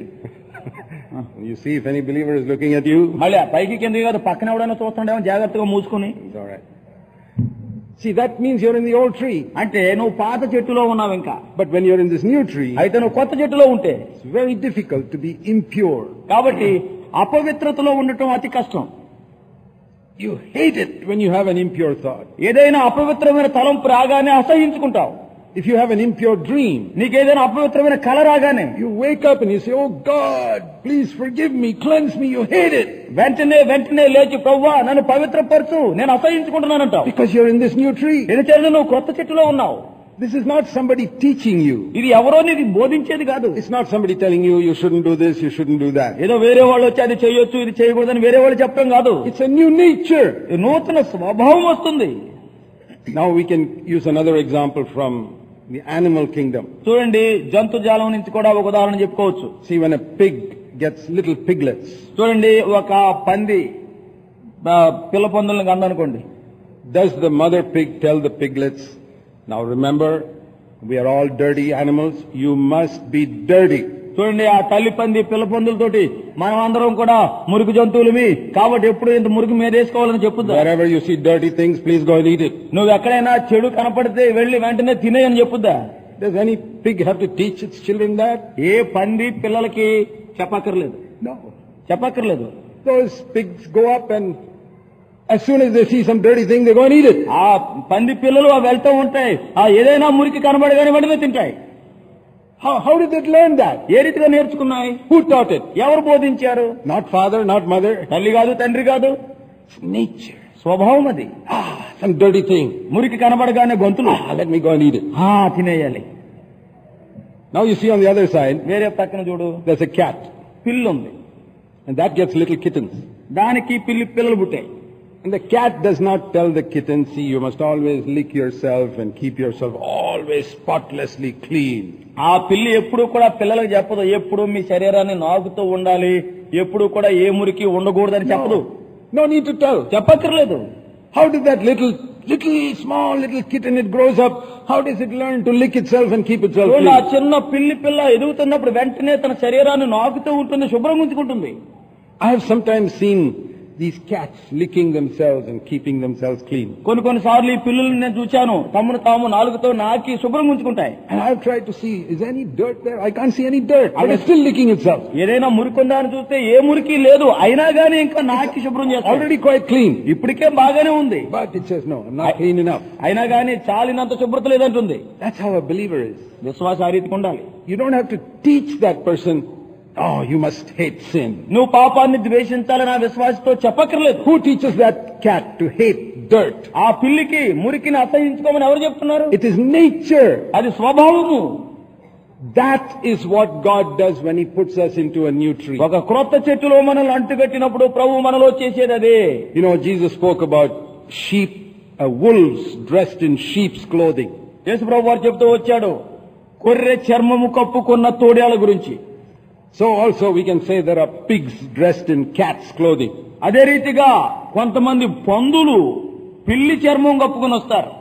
You see if any believer is looking at you. మళ్ళీ పైకి కిందకి కాదు, పక్కన ఎవడైనా చూస్తుండేమో జాగ్రత్తగా మూసుకుని. It's all right. See, that means you're in the old tree. అంటే నువ్వు పాత చెట్టులో ఉన్నావు ఇంకా. But when you're in this new tree, అయితే నువ్వు కొత్త చెట్టులో ఉంటే it's very difficult to be impure. కాబట్టి అపవిత్రతలో ఉండటం అతి కష్టం. You hate it when you have an impure thought. ఏదైనా అపవిత్రమైన తలంపు రాగానే అసహించుకుంటావు. If you have an impure dream, నీకేదైనా అపవిత్రమైన కల రాగానే you wake up and you say, oh God, please forgive me, cleanse me. You hate it. వెంటనే వెంటనే లేచి, ప్రభువా నన్ను పవిత్రపరచు, నేను అసహించుకుంటున్నానంటావు. Because you're in this new tree. ఎందుకంటే నువ్వు కొత్త చెట్టులో ఉన్నావు. This is not somebody teaching you. ఇది ఎవరో నీకు బోధించేది కాదు. It's not somebody telling you, you shouldn't do this, you shouldn't do that. ఏదో వేరే వాళ్ళు వచ్చి అది చేయొచ్చు, ఇది చేయకూడదని వేరే వాళ్ళు చెప్పడం కాదు. It's a new nature. నూతన స్వభావం వస్తుంది. Now we can use another example from the animal kingdom. చూడండి, జంతుజాలం నుంచి కూడా ఒక ఉదాహరణ చెప్పుకోవచ్చు. See, when a pig gets little piglets, చూడండి, ఒక పంది పిల్ల పందులను కందనుకోండి. does the mother pig tell the piglets, now remember, we are all dirty animals, you must be dirty. చూడండి, ఆ తల్లి పంది పిల్ల పందులతోటి మనం అందరం కూడా మురికి జంతువులమి కాబట్టి ఎప్పుడు ఇంత మురికి మీద వేసుకోవాలని చెప్పుద్దా? Wherever you see dirty things, please go and eat it. నువ్వు ఎక్కడైనా చెడు కనపడితే వెళ్లి వెంటనే తినేయని చెప్పుద్దా? Does any pig have to teach its children that? ఏ పంది పిల్లలకి చెప్పక్కర్లేదు. No. చెప్పక్కర్లేదు. Those pigs go up and as soon as they see some dirty thing, they go and eat it. ఆ పంది పిల్లలు వెళ్తూ ఉంటాయి, ఆ ఏదైనా మురికి కనబడగానే వెంటనే తింటాయి. How, how did they learn that? ఏ రీతిగా నేర్చుకున్నాయి? Who taught it? ఎవరు బోధించారు? Not father, not mother. తల్లి కాదు, తండ్రి కాదు, It's nature. స్వభావం అది. Ah, some dirty thing. మురికి కనబడగానే గొంతులు, Ah, let me go and eat it. ఆ తినేయాలి. Now you see on the other side, వేరే పక్కన చూడు, there's a cat. పిల్లు ఉంది, And that gets little kittens. దానికి పిల్లి పిల్లలు పుట్టాయి. And the cat does not tell the kitten, see, you must always lick yourself and keep yourself always spotlessly clean. ఆ పిల్లి ఎప్పుడు కూడా పిల్లలకు చెప్పదు, ఎప్పుడు మీ శరీరాన్ని నాకుతూ ఉండాలి, ఎప్పుడు కూడా ఏ మురికి ఉండకూడదని చెప్పదు. No need to tell. చెప్పక్కర్లేదు. How did that little, little, small little kitten, it grows up, how does it learn to lick itself and keep itself clean? ఆ చిన్న పిల్లి పిల్ల ఎదుగుతున్నప్పుడు వెంటనే తన శరీరాన్ని నాకుతూ ఉంటుంది, శుభ్రం ఉంచుకుంటుంది. I have sometimes seen these cats licking themselves and keeping themselves clean. కొన్ని కొన్ని సార్లు ఈ పిల్లల్ని నేను చూశాను, తమను తాము నాలుగుతో నాకి శుభ్రం ఉంచుకుంటాయి. And I have tried to see, is there any dirt there? I can't see any dirt. But it's still licking itself. ఏదైనా మురికి ఉందా అని చూస్తే ఏ మురికి లేదు, అయినా గానీ ఇంకా నాకి శుభ్రం చేస్తాయి. Already quite clean. ఇప్పటికే బాగానే ఉంది. But it says, no, I'm not clean enough. అయినా గానీ చాలినంత శుభ్రత లేదంటుంది. That's how a believer is. విశ్వాస ఆ రీతికి ఉండాలి. You don't have to teach that person, oh, you must hate sin. నువ్వు పాపాన్ని ద్వేషించాలని ఆ విశ్వాసతో చెప్పక్కర్లేదు. Who teaches that cat to hate dirt? ఆ పిల్లికి మురికిని అసహించుకోమని ఎవరు చెప్తున్నారు? It is nature. అది స్వభావము. That is what God does when He puts us into a new tree. ఒక క్రొత్త చెట్టులో మనల్ని అంటుకట్టినప్పుడు ప్రభు మనలో చేసేది అదే. You know, Jesus spoke about sheep, uh, wolves dressed in sheep's clothing. యేసు ప్రభు వారు చెప్తూ వచ్చాడు గొర్రె చర్మము కప్పుకున్న తోడేళ్ల గురించి. So also we can say there are pigs dressed in cat's clothing. అదే రీతిగా కొంతమంది పందులు పిల్లి చర్మం కప్పుకొని వస్తారు.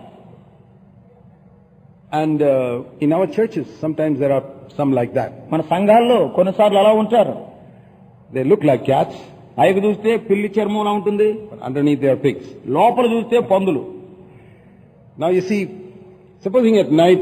And uh, in our churches sometimes there are some like that. మన సంఘాల్లో కొన్నిసార్లు అలా ఉంటారు. They look like cats, పైకి చూస్తే పిల్లి చర్మంలా ఉంటుంది, but underneath they are pigs. లోపల చూస్తే పందులు. Now you see, supposing at night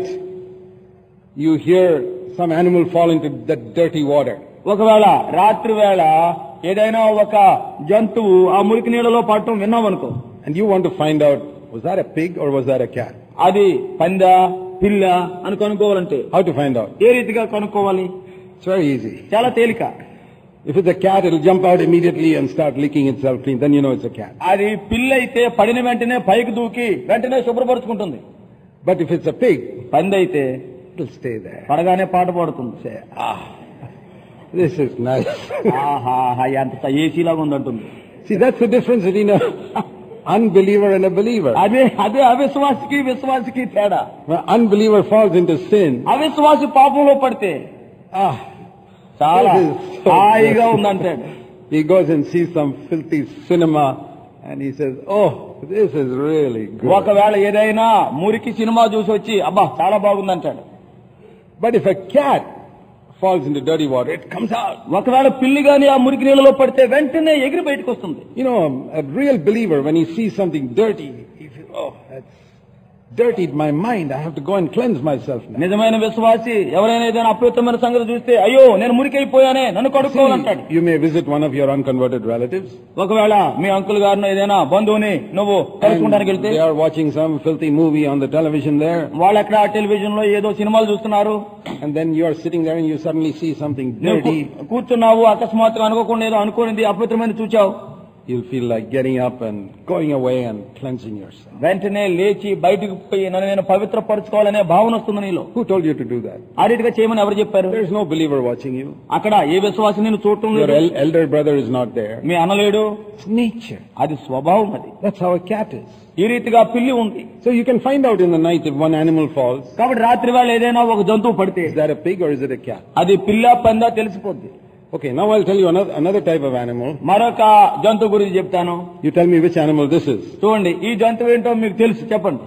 you hear some animal fall into that dirty water. ఒకవేళ రాత్రి వేళ ఏదైనా ఒక జంతువు ఆ మురికి నీళ్ళలో పడటం విన్నామనుకో, And you want to find out, was that a pig or was that a cat? అది పందా పిల్ల అని కనుక్కోవాలంటే How to find out? ఏ రీతిగా కనుక్కోవాలి? It's very easy. చాలా తేలిక. If it's a cat, it'll jump out immediately and start licking itself clean. Then you know it's a cat. అది పిల్ల అయితే పడిన వెంటనే పైకి దూకి వెంటనే శుభ్రపరుచుకుంటుంది. But if it's a pig, పంది అయితే it'll stay there. పడగానే పాట పాడుతుంది. Say, ah, this is nice. ఆహా ఎంత ఏసీలాగా ఉందంటుంది. See, that's the difference between an unbeliever and a believer. అదే అదే అవిశ్వాసికి విశ్వాసికి తేడా. When an unbeliever falls into sin, అవిశ్వాసి పాపంలో పడితే ah, చాలా this is so హాయిగా good. ఉందంటాడు. He goes and sees some filthy cinema and he says, oh, this is really good. ఒకవేళ ఏదైనా మురికి సినిమా చూసి వచ్చి అబ్బా చాలా బాగుందంటాడు. But if a cat falls into dirty water, it comes out. ఒకవేళ పిల్లి గాని ఆ మురికి నీళ్ళలో పడితే వెంటనే ఎగిరి బయటకు వస్తుంది. You know, a real believer, when he sees something dirty, he feels, oh, that's dirtied my mind. I have to go and cleanse myself now. నిజమైన విశ్వాసి ఎవరైనా ఏదైనా అపవిత్రమైన సంగతి చూస్తే అయ్యో నేను మురికైపోయానే నన్ను కడుక్కోవాలంటాడు. You may visit one of your unconverted relatives. ఒకవేళ మీ అంకుల్ గారిని ఏదైనా బంధువుని నువ్వు కలుసుకోవడానికి వెళ్తే they are watching some filthy movie on the television there. వాళ్ళు అక్కడ టెలివిజన్ లో ఏదో సినిమాలు చూస్తున్నారు. And then you are sitting there and you suddenly see something dirty. కూర్చున్నావు, అకస్మాత్తుగా అనుకోకుండా ఏదో అనుకోనిది అపవిత్రమైన చూచావు. You'll feel like getting up and going away and cleansing yourself. వెంటనే లేచి బయటకు పోయి నన్ను నేను పవిత్రపరచుకోవాలనే భావన వస్తుంది నీలో. Who told you to do that? ఆ రీతిగా చేయమని ఎవరు చెప్పారు? There is no believer watching you. అక్కడ ఏ విశ్వాసి నిన్ను చూడటం Your లేదు. el- elder brother is not there. Me అన్నలేడు. It's nature. అది స్వభావం. అది That's how a cat is. ఈ రీతిగా పిల్లి ఉంది. So you can find out in the night if one animal falls. కాబట్టి రాత్రి వేళ ఏదైనా ఒక జంతువు పడితే Is that a pig or is it a cat? అది పిల్ల పందా తెలిసిపోద్ది. Okay, now I'll tell you another, another type of animal. మరొక జంతువు గురించి చెప్తాను. You tell me which animal this is. చూడండి ఈ జంతువు ఏంటో మీకు తెలుసు, చెప్పండి.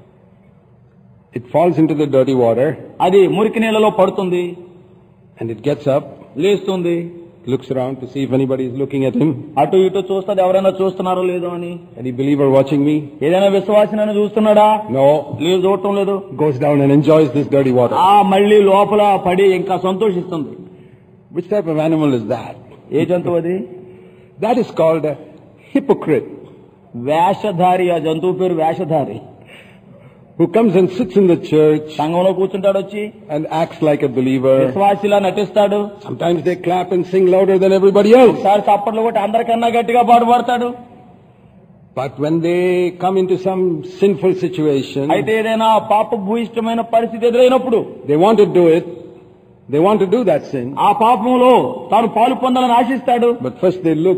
It falls into the dirty water అది మురికి నీళ్ళలో పడుతుంది, and it gets up, లేస్తుంది, looks around to see if anybody is looking at him. అటు ఇటు చూస్తుంది ఎవరైనా చూస్తున్నారో లేదో అని. Any believer watching me? ఏదైనా విశ్వాసి నన్ను చూస్తున్నాడా? No. లేదు, చూడటం లేదు. Goes down and enjoys this dirty water. ఆ మళ్ళీ లోపల పడి ఇంకా సంతోషిస్తుంది. Which type of animal is that? ఏ జంతువు అది? That is called a hypocrite. వేషధారి. ఆ జంతువు పేరు వేషధారి. Who comes and sits in the church సంఘంలో కూర్చుంటాడు వచ్చి and acts like a believer. విశ్వాసిలా నటిస్తాడు. Sometimes they clap and sing louder than everybody else. ఒకసారి చప్పట్లు కొట్టి అందరికన్నా గట్టిగా పాడుపడతాడు. But when they come into some sinful situation, అయితే ఏదైనా పాప భూయిష్టమైన పరిస్థితి ఎదురైనప్పుడు they want to do it. They want to do that sin. ఆ పాపంలో తాను పాలు పొందాలని ఆశిస్తాడు. But first they look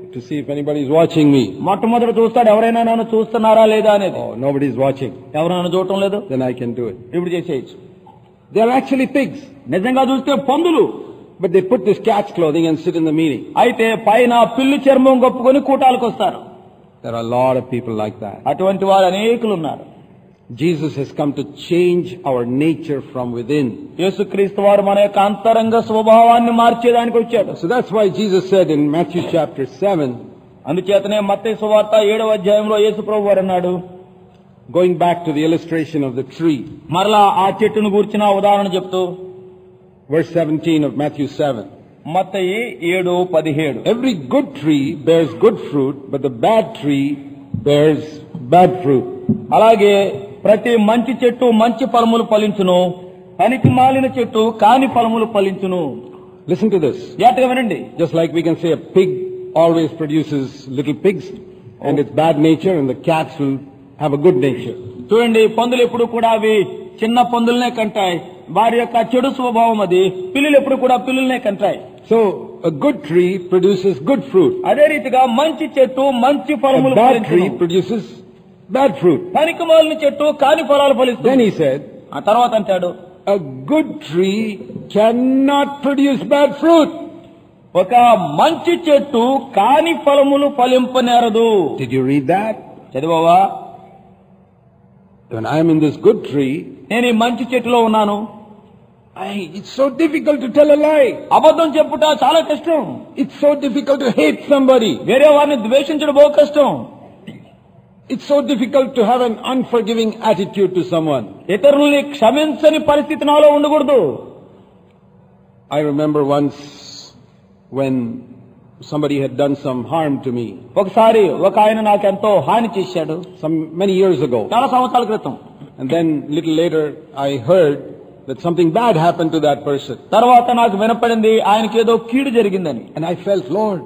to see if anybody is watching me. మొట్టమొదట చూస్తాడు ఎవరైనా నన్ను చూస్తున్నారా లేదా అనేది. Oh, nobody is watching. ఎవరు నన్ను చూడటం లేదు, then I can do it. ఇప్పుడు చేసేయచ్చు. They are actually pigs. నిజంగా చూస్తే పందులు. But they put this cat's clothing and sit in the meeting. అయితే పైన పిల్లి చర్మం కప్పుకొని కూటాలకు వస్తారు. There are a lot of people like that. అటువంటి వారు అనేకులు ఉన్నారు. Jesus has come to change our nature from within. యేసుక్రీస్తు వారు మన యొక్క అంతరంగ స్వభావాన్ని మార్చేదానికి వచ్చాడు. So that's why Jesus said in Matthew chapter seven, అందుచేతనే మత్తయి సువార్త ఏడవ అధ్యాయంలో యేసు ప్రభువు వారు అన్నాడు, going back to the illustration of the tree. మరలా ఆ చెట్టును గూర్చిన ఉదాహరణ చెప్తూ verse seventeen of Matthew seven. మత్తయి ఏడు పదిహేడు. Every good tree bears good fruit, but the bad tree bears bad fruit. అలాగే ప్రతి మంచి చెట్టు మంచి ఫలములు ఫలించును, పనికి మాలిన చెట్టు కాని ఫలములు ఫలించును. Listen to this. జాగ్రత్తగా వినండి. Just like we can say a pig always produces little pigs and its bad nature, and the cats will have a good nature. చూడండి, పందులు ఎప్పుడు కూడా అవి చిన్న పందులనే కంటాయి, వారి యొక్క చెడు స్వభావం అది. పిల్లులు ఎప్పుడు కూడా పిల్లులనే కంటాయి. So a good tree produces good fruit. అదే రీతిగా మంచి చెట్టు మంచి ఫలములు A bad ఫలించును. tree produces bad fruit. పనికి మాలిన చెట్టు కాని ఫలాలు Then ఫలిస్తుంది. he said, ఆ తర్వాత అంటాడు, a good tree cannot produce bad fruit. ఒక మంచి చెట్టు కాని ఫలములు ఫలింపనేరదు. Did you read that? చదివావా? When I am in this good tree, నేను ఈ మంచి చెట్టులో ఉన్నాను. I, it's so difficult to tell a lie. అబద్ధం చెప్పుట చాలా కష్టం. It's so difficult to hate somebody. వేరే వారిని ద్వేషించడం బహు కష్టం. It's so difficult to have an unforgiving attitude to someone. ఇతరుల్ని క్షమించని పరిస్థితి నాలో ఉండకూడదు. I remember once when somebody had done some harm to me. ఒకసారి ఒక ఆయన నాకు ఎంతో హాని చేశాడు. Some many years ago. చాలా సంవత్సరాల క్రితం. And then little later I heard that something bad happened to that person. తర్వాత నాకు వినపడింది ఆయనకి ఏదో కీడు జరిగిందని. And I felt, Lord,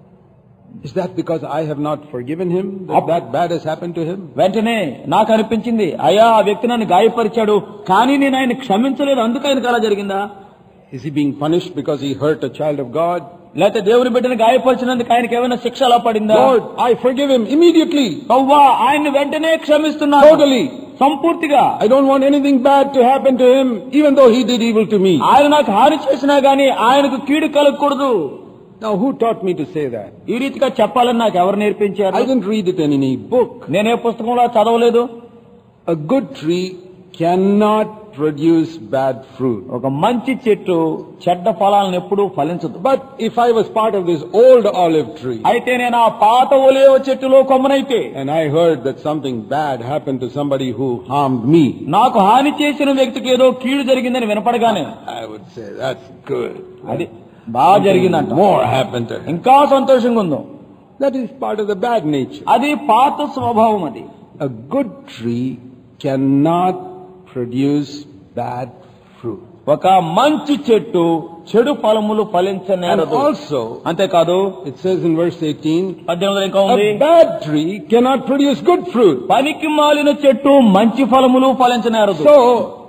is that because I have not forgiven him that that bad has happened to him? వెంటనే నాకు అనిపించింది, అయ్యా ఆ వ్యక్తి నన్ను గాయపరిచాడు, కానీ నేను ఆయన క్షమించలేదు, అందుకు ఆయనకు అలా జరిగిందా? Is he being punished because he hurt a child of God? లేకపోతే దేవుని బిడ్డను గాయపరిచినందుకు ఆయనకి ఏమైనా శిక్ష అలా పడిందా? Lord, I forgive him immediately. యెహోవా ఆయన్ని వెంటనే క్షమిస్తున్నాను. Totally. సంపూర్తిగా. I don't want anything bad to happen to him, even though he did evil to me. ఆయన నాకు హాని చేసినా గానీ ఆయనకు కీడు కలగకూడదు. Now who taught me to say that? ఈ రీతిగా చెప్పాలని నాకు ఎవరు నేర్పించారు? I didn't read it in any book. నేనే పుస్తకంలో చదవలేదు. A good tree cannot produce bad fruit. ఒక మంచి చెట్టు చెడ్డ ఫలాలను ఎప్పుడూ ఫలించదు. But if I was part of this old olive tree, అయితే నేను ఆ పాత ఒలీవ చెట్టులో కొమ్మనైతే, and I heard that something bad happened to somebody who harmed me, నాకు హాని చేసిన వ్యక్తికి ఏదో కీడు జరిగిందని వినపడగానే I would say that's good. అది బాగా జరిగిందంట. More happened to him. ఇంకా సంతోషంగా ఉందో. That is part of the bad nature. అది పాత స్వభావం. అది A good tree cannot produce bad fruit. ఒక మంచి చెట్టు చెడు ఫలములు And ఫలించనేరదు. also, అంతేకాదు, it says in verse eighteen, పద్దెనిమిదిలో ఇంకా ఉంది, a bad tree cannot produce good fruit. పనికి మాలిన చెట్టు మంచి ఫలములు ఫలించనేరదు. So,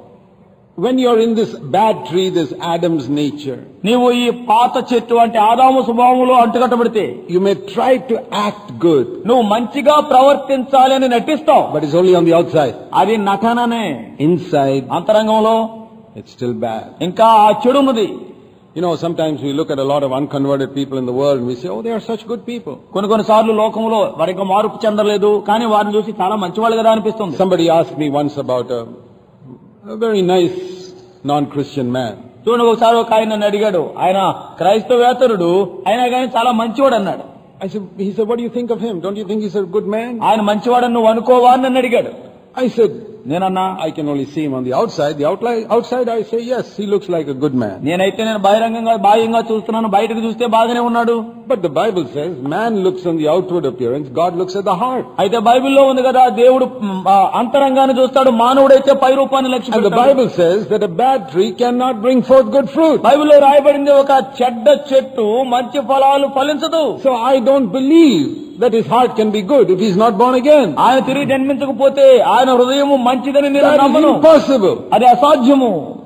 when you're in this bad tree, this Adam's nature, నీవు ఈ పాత చెట్టు అంటే ఆదాము స్వభావములో అంటుకట్టబడితే, you may try to act good, నువ్వు మంచిగా ప్రవర్తించాలి అని నటిస్తావు. but it's only on the outside. అది నటననే. Inside, అంతరంగంలో it's still bad. ఇంకా ఆ చెడు ఉన్నది. You know, sometimes we look at a lot of unconverted people in the world and we say, oh, they are such good people. కొన్ని కొన్ని సార్లు లోకంలో వారికి మార్పు చెందలేదు, కానీ వారిని చూసి చాలా మంచివాళ్ళు కదా అనిపిస్తుంది. Somebody asked me once about a, a very nice non-Christian man. చూడండి, ఒకసారి ఒక ఆయన నన్ను అడిగాడు, ఆయన క్రైస్తవేతరుడు అయినా కానీ చాలా మంచివాడు అన్నాడు. I said, he said, what do you think of him? Don't you think he's a good man? ఆయన మంచివాడని నువ్వు అనుకోవా అని నన్ను అడిగాడు. I said, నేనన్నా, I can only see him on the outside. The outli- outside I say, yes, he looks like a good man. నేనైతే నేను బహిరంగంగా బాహ్యంగా చూస్తున్నాను, బయటకు చూస్తే బాగానే ఉన్నాడు. But the Bible says, man looks on the outward appearance, God looks at the heart. అయితే బైబిల్లో ఉంది కదా, దేవుడు ఆ, అంతరంగాన్ని చూస్తాడు, మానవుడైతే పై రూపాన్ని లక్ష్య And the పెడతాడు. Bible says that a bad tree cannot bring forth good fruit. బైబిల్లో రాయబడింది, ఒక చెడ్డ చెట్టు మంచి ఫలాలు ఫలించదు. So I don't believe that his heart can be good if he's not born again. ఆయన తిరిగి జన్మించకపోతే ఆయన హృదయము మంచిదని నేను That is నమ్మను. impossible. అది అసాధ్యము.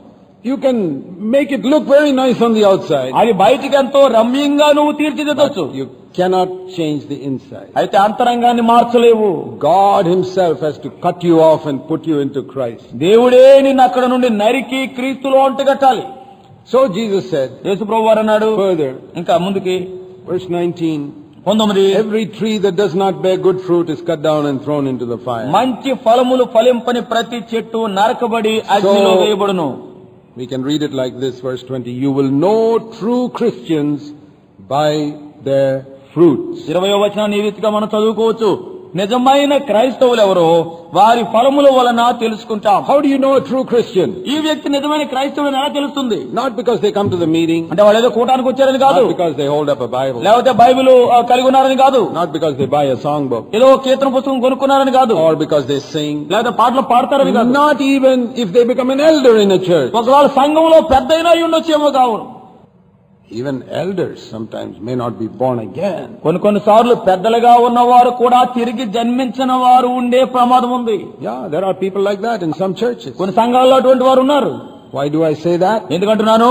You can make it look very nice on the outside. అది బయటికి ఎంతో రమ్యంగా నువ్వు తీర్చిదిద్దొచ్చు. You cannot change the inside. అయితే అంతరంగాన్ని మార్చలేవు. God himself has to cut you off and put you into Christ. దేవుడే నిన్ను అక్కడ నుండి నరికి క్రీస్తులో అంటగట్టాలి. So Jesus said, యేసు ప్రభువారు అన్నాడు further, ఇంకా ముందుకి verse nineteen, పంతొమ్మిది, every tree that does not bear good fruit is cut down and thrown into the fire. మంచి ఫలములు ఫలింపని ప్రతి చెట్టు నరకబడి అగ్నిలో వేయబడును. We can read it like this, verse twenty, you will know true Christians by their fruits. ఇరవయో వచనాన్ని ఈ రీతిగా మనం చదువుకోవచ్చు. నిజమైన క్రైస్తవులు ఎవరో వారి ఫలముల వలన తెలుసుకుంటాం. How do you know a true Christian? ఈ వ్యక్తి నిజమైన క్రైస్తవుని ఎలా తెలుస్తుంది? Not because they come to the meeting, అంటే వాళ్ళు ఏదో కూటానికి వచ్చారని కాదు, not because they hold up a Bible, లేకపోతే బైబిల్ కలిగి ఉన్నారని కాదు, not because they buy a songbook, ఏదో కీర్తన పుస్తకం కొనుక్కున్నారని కాదు, or because they sing, లేకపోతే పాటలు పాడతారని కాదు, not even if they become an elder in a church. ఒకవేళ సంఘంలో పెద్ద అయినా ఉండొచ్చేమో కావును. Even elders sometimes may not be born again. కొన్ని కొన్ని సార్లు పెద్దలుగా ఉన్నవారు కూడా తిరిగి జన్మించిన వారు ఉండే ప్రమాదం ఉంది. Yeah, there are people like that in some churches. కొన్ని సంఘాల్లో అటువంటి వారు ఉన్నారు. Why do I say that? ఎందుకంటున్నాను,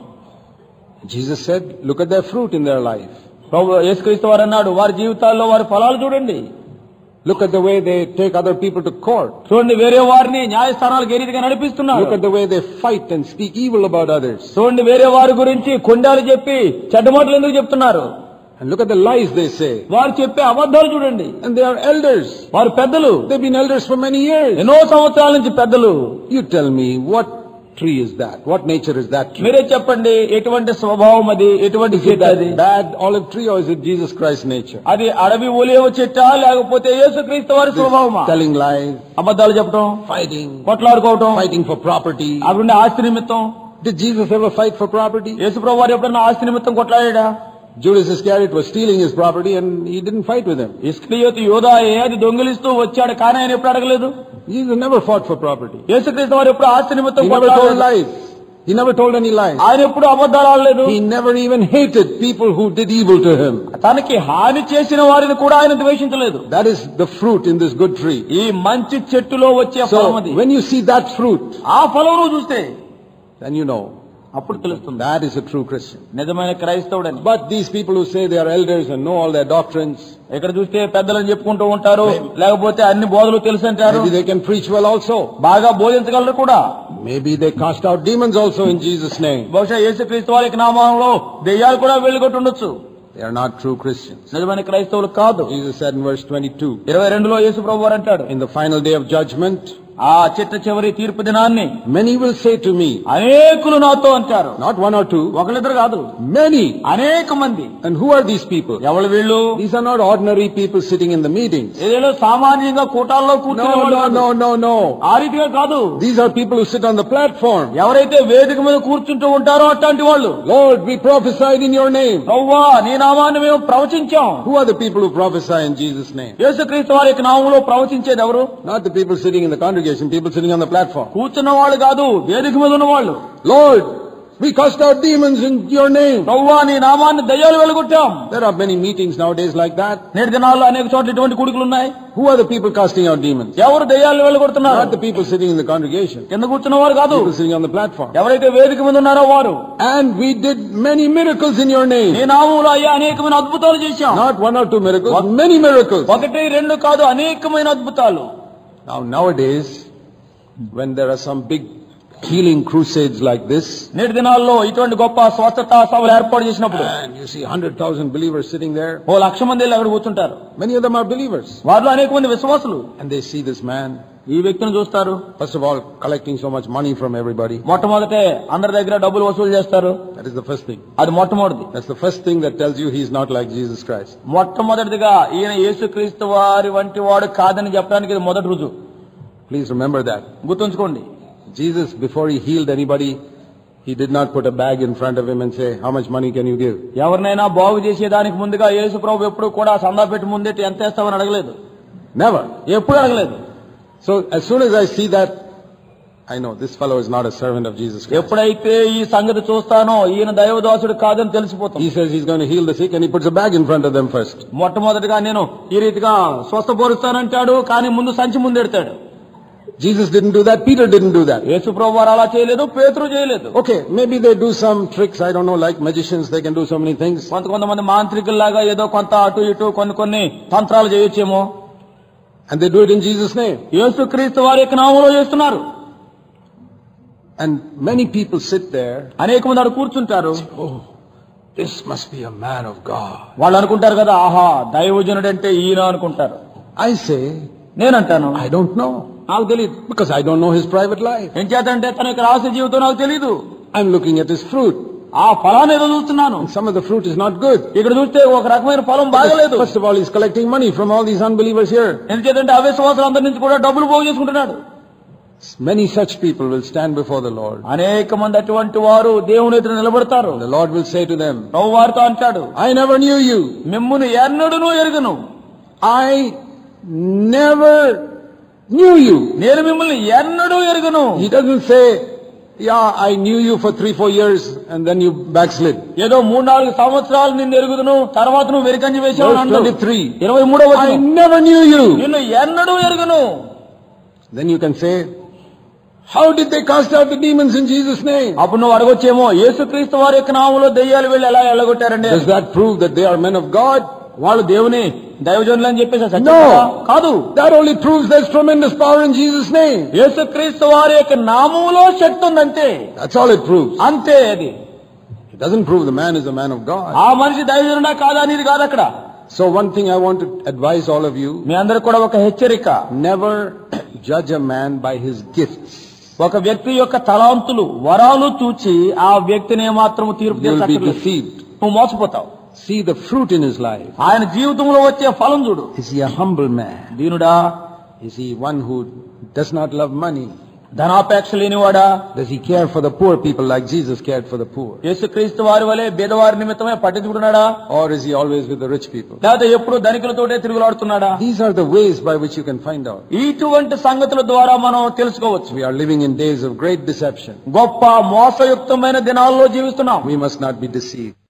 Jesus said, look at their fruit in their life. ప్రభు యేసుక్రీస్తు వారు అన్నాడు, వారి జీవితాల్లో వారి ఫలాలు చూడండి. Look at the way they take other people to court. చూడండి, వేరే వారిని న్యాయస్థానాలకు ఏ రీతిగా నడిపిస్తున్నారు. Look at the way they fight and speak evil about others. చూడండి, వేరే వారి గురించి కొండాలు చెప్పి చెడ్డ మాటలు ఎందుకు చెప్తున్నారు. And look at the lies they say. వారు చెప్పే అబద్ధాలు చూడండి. And they are elders. వారు పెద్దలు. They've been elders for many years. ఎన్నో సంవత్సరాల నుంచి పెద్దలు. You tell me, what tree is that? What nature is that tree? మీరే చెప్పండి, ఎటువంటి స్వభావం అది, ఎటువంటి చెట్టు అది? Bad olive tree, or is it Jesus Christ's nature? అది అడవి ఒలివ చెట్టా లేకపోతే యేసుక్రీస్తు వారి స్వభావమా? Telling lies, అబద్ధాలు చెప్పడం, fighting, కొట్లాడుకోవడం, fighting for property. అవి ఆస్తి నిమిత్తం. Did Jesus ever fight for property? యేసు ప్రభువు వారు ఎప్పుడన్నా ఆస్తి నిమిత్తం కొట్లాడా? Judas Iscariot was stealing his property and he didn't fight with him. ఇస్కరియోతు యోదాయే అది దొంగిలిస్తూ వచ్చాడు, కానీ ఆయన ఎప్పుడు అడగలేదు. Jesus never fought for property. యేసుక్రీస్తు వారు ఎప్పుడు ఆస్తి నిమిత్తం He never told lies. He never told any lies. ఆయన ఎప్పుడు అబద్ధాలు ఆడలేదు. He never even hated people who did evil to him. తనకి హాని చేసిన వారిని కూడా ఆయన ద్వేషించలేదు. That is the fruit in this good tree. ఈ మంచి చెట్టులో వచ్చే ఫలం అది. So when you see that fruit, ఆ ఫలం నువ్వు చూస్తే then you know అప్పుడు తెలుస్తుంది that is a true Christian. నిజమైన క్రైస్తవుడని. But these people who say they are elders and know all their doctrines, ఇక్కడ చూస్తే పెద్దలని చెప్పుకుంటూ ఉంటారు, లేకపోతే అన్ని బోధలు తెలుసు అంటారు. maybe they can preach well also. బాగా బోధించగలరు కూడా. Maybe they cast out demons also in Jesus' name. బహుశా యేసుక్రీస్తు వారి నామములో దెయ్యాలు కూడా వెళ్ళగొట్టి ఉండొచ్చు. They are not true Christians. నిజమైన క్రైస్తవులు కాదు. Jesus said in verse twenty-two, ఇరవై రెండులో యేసు ప్రభువు వారు అంటాడు, in the final day of judgment, ఆ చిట్ట చివరి తీర్పు దినాన్ని many will say to me, అనేకులు నాతో అంటారు. not one or two, ఒకళ్ళిద్దరు కాదు, many, అనేక మంది. and who are these people? ఎవరు వీళ్ళు? These are not ordinary people sitting in the meetings. ఏదో సామాన్యంగా కూటాల్లో కూర్చునే No, వాళ్ళు no, కాదు. no, no, no. ఆ రీతిగా కాదు. These are people who sit on the platform. ఎవరైతే వేదిక మీద కూర్చుంటూ ఉంటారో అట్లాంటి వాళ్ళు. Lord, we prophesied in your name. ప్రభువా, నీ నామాన్ని మేము ప్రవచించాం. Who are the people who prophesy in Jesus' name? యేసుక్రీస్తు వారి యొక్క నామములో ప్రవచించేది ఎవరు? Not the people sitting in the congregation, people sitting on the platform. కూర్చున్న వాళ్ళు కాదు, వేదిక మీద ఉన్న వాళ్ళు. Lord, we cast out demons in your name. ప్రభువా, నీ నామాన్ని దయ్యాలు వెలుగొట్టాం. There are many meetings nowadays like that. నేటి దినాల్లో అనేక చోట్ల ఇటువంటి కుడికలు ఉన్నాయి. Who are the people casting out demons? ఎవరు దయ్యాలు వెలుగొడుతున్నారు? Not the people sitting in the congregation. కింద కూర్చున్న వారు కాదు, People sitting on the platform. ఎవరైతే వేదిక మీద ఉన్నారో వారు. And we did many miracles in your name. నీ నామములో అయ్యా అనేకమైన అద్భుతాలు చేశాం. Not one or two miracles, many miracles. ఒకటి రెండు కాదు, అనేకమైన అద్భుతాలు. Now nowadays, when there are some big healing crusades like this, నేటి దినాల్లో ఇటువంటి గొప్ప స్వస్థత సభలు ఏర్పాటు చేసినప్పుడు, and you see one hundred thousand believers sitting there, ఓ లక్ష మంది అక్కడ కూర్చుంటారు. many of them are believers, వారిలో అనేక మంది విశ్వాసులు. and they see this man, ఈ వ్యక్తిని చూస్తారు. first of all collecting so much money from everybody. మొట్టమొదటే అందరి దగ్గర డబ్బులు వసూలు చేస్తారు. That is the first thing. అది మొట్టమొదటిది. That's the first thing that tells you he is not like Jesus Christ. మొట్టమొదటిదిగా ఈయన యేసుక్రీస్తు వారి వంటి వాడు కాదని చెప్పడానికి ఇది మొదటి రుజువు. Please remember that. గుర్తుంచుకోండి, Jesus, before he healed anybody, he did not put a bag in front of him and say, how much money can you give? ఎవరినైనా బాగు చేసేదానికి ముందుగా యేసు ప్రభు ఎప్పుడు కూడా సందా పెట్టి ముందే ఎంత వేస్తామని అడగలేదు. Never. ఎప్పుడు అడగలేదు. So as soon as I see that, I know this fellow is not a servant of Jesus Christ. ఎప్పుడైతే ఈ సంగతి చూస్తానో ఈయన దైవదాసుడు కాదని తెలిసిపోతాం. He says he's going to heal the sick and he puts a bag in front of them first. మొట్టమొదటిగా నేను ఈ రీతిగా స్వస్థపరుస్తానంటాడు, కానీ ముందు సంచి ముందెడతాడు. Jesus didn't do that, Peter didn't do that. యేసు ప్రభువారు అలా చేయలేదు, పేతురు చేయలేదు. Okay, maybe they do some tricks, I don't know, like magicians, they can do so many things. కొంత కొంతమంది మాంత్రికుల్లాగా ఏదో కొంత అటు ఇటు కొన్ని కొన్ని తంత్రాలు చేయొచ్చేమో. And they do it in Jesus' name. యేసుక్రీస్తు వారి యొక్క నామములో చేస్తున్నారు. And many people sit there. అనేక మంది అక్కడ కూర్చుంటారు. Oh, this must be a man of God. వాళ్ళు అనుకుంటారు కదా, ఆహా దైవజనుడు అంటే ఈయన అనుకుంటారు. I say, నేనంటాను, I don't know. నాకు తెలియదు. Because I don't know his private life. ఏం చేతంటే తన యొక్క రహస్య జీవితం నాకు తెలియదు. I'm looking at his fruit. ఆ ఫలాన్ని ఏదో చూస్తున్నాను. Some of the fruit is not good. ఇక్కడ చూస్తే ఒక రకమైన ఫలం బాగలేదు. First of all, he's collecting money from all these unbelievers here. ఏం చేతంటే అవిశ్వాసులందరి నుంచి కూడా డబ్బులు పోగు చేసుకుంటున్నాడు. Many such people will stand before the Lord. అనేక మంది అటువంటి వారు దేవుని ఎదుట నిలబడతారు. The Lord will say to them, నువ్వు వారితో అంటాడు, I never knew you. మిమ్మును ఎన్నడూనూ ఎరుగను. I never knew you. నేను మిమ్మల్ని ఎన్నడూ ఎరుగను. He doesn't say, yeah, I knew you for three, four years and then you backslid. ఏదో మూడు నాలుగు సంవత్సరాలు నిన్ను ఎరుగుదును, తర్వాత నువ్వు వెరికంజి వేసావు Verse twenty-three. ఇరవై మూడవ I never knew you. నిన్ను ఎన్నడూ ఎరుగను. Then you can say, how did they cast out the demons in Jesus' name? అప్పుడు నువ్వు అడగొచ్చేమో, యేసుక్రీస్తు వారి యొక్క నామములో దెయ్యాలు వెళ్ళి ఎలా ఎల్లగొట్టారండి? Does that prove that they are men of God? వాళ్ళు దేవుని దైవజనులు అని చెప్పేసి No. కాదు. That only proves there's tremendous power in Jesus' name. యేసుక్రీస్తు వారి యొక్క నామములో శక్తి ఉందంటే That's all it proves. అంతే. అది It doesn't prove the man is a man of God. ఆ మనిషి దైవజనుడా కాదా అనేది కాదు అక్కడ. So one thing I want to advise all of you, మీ అందరికి కూడా ఒక హెచ్చరిక, never judge a man by his gifts. ఒక వ్యక్తి యొక్క తలాంతులు వరాలు చూచి ఆ వ్యక్తిని ఏమాత్రం తీర్పు You will be చేసేటట్లు deceived. నువ్వు మోసపోతావు. See the fruit in his life. ఆయన జీవితంలో వచ్చే ఫలం చూడు. Is he a humble man? దీనుడా? Is he one who does not love money? ధనాపేక్ష లేనివాడా? Does he care for the poor people like Jesus cared for the poor? యేసుక్రీస్తు వారి వలె బేదవారి నిమిత్తమే పట్టించుకుంటున్నాడా? Or is he always with the rich people? లేకపోతే ఎప్పుడు ధనికులతోటే తిరుగులాడుతున్నాడా? These are the ways by which you can find out. ఇటువంటి సంగతుల ద్వారా మనం తెలుసుకోవచ్చు. We are living in days of great deception. గొప్ప మోసయుక్తమైన దినాల్లో జీవిస్తున్నాం. We must not be deceived.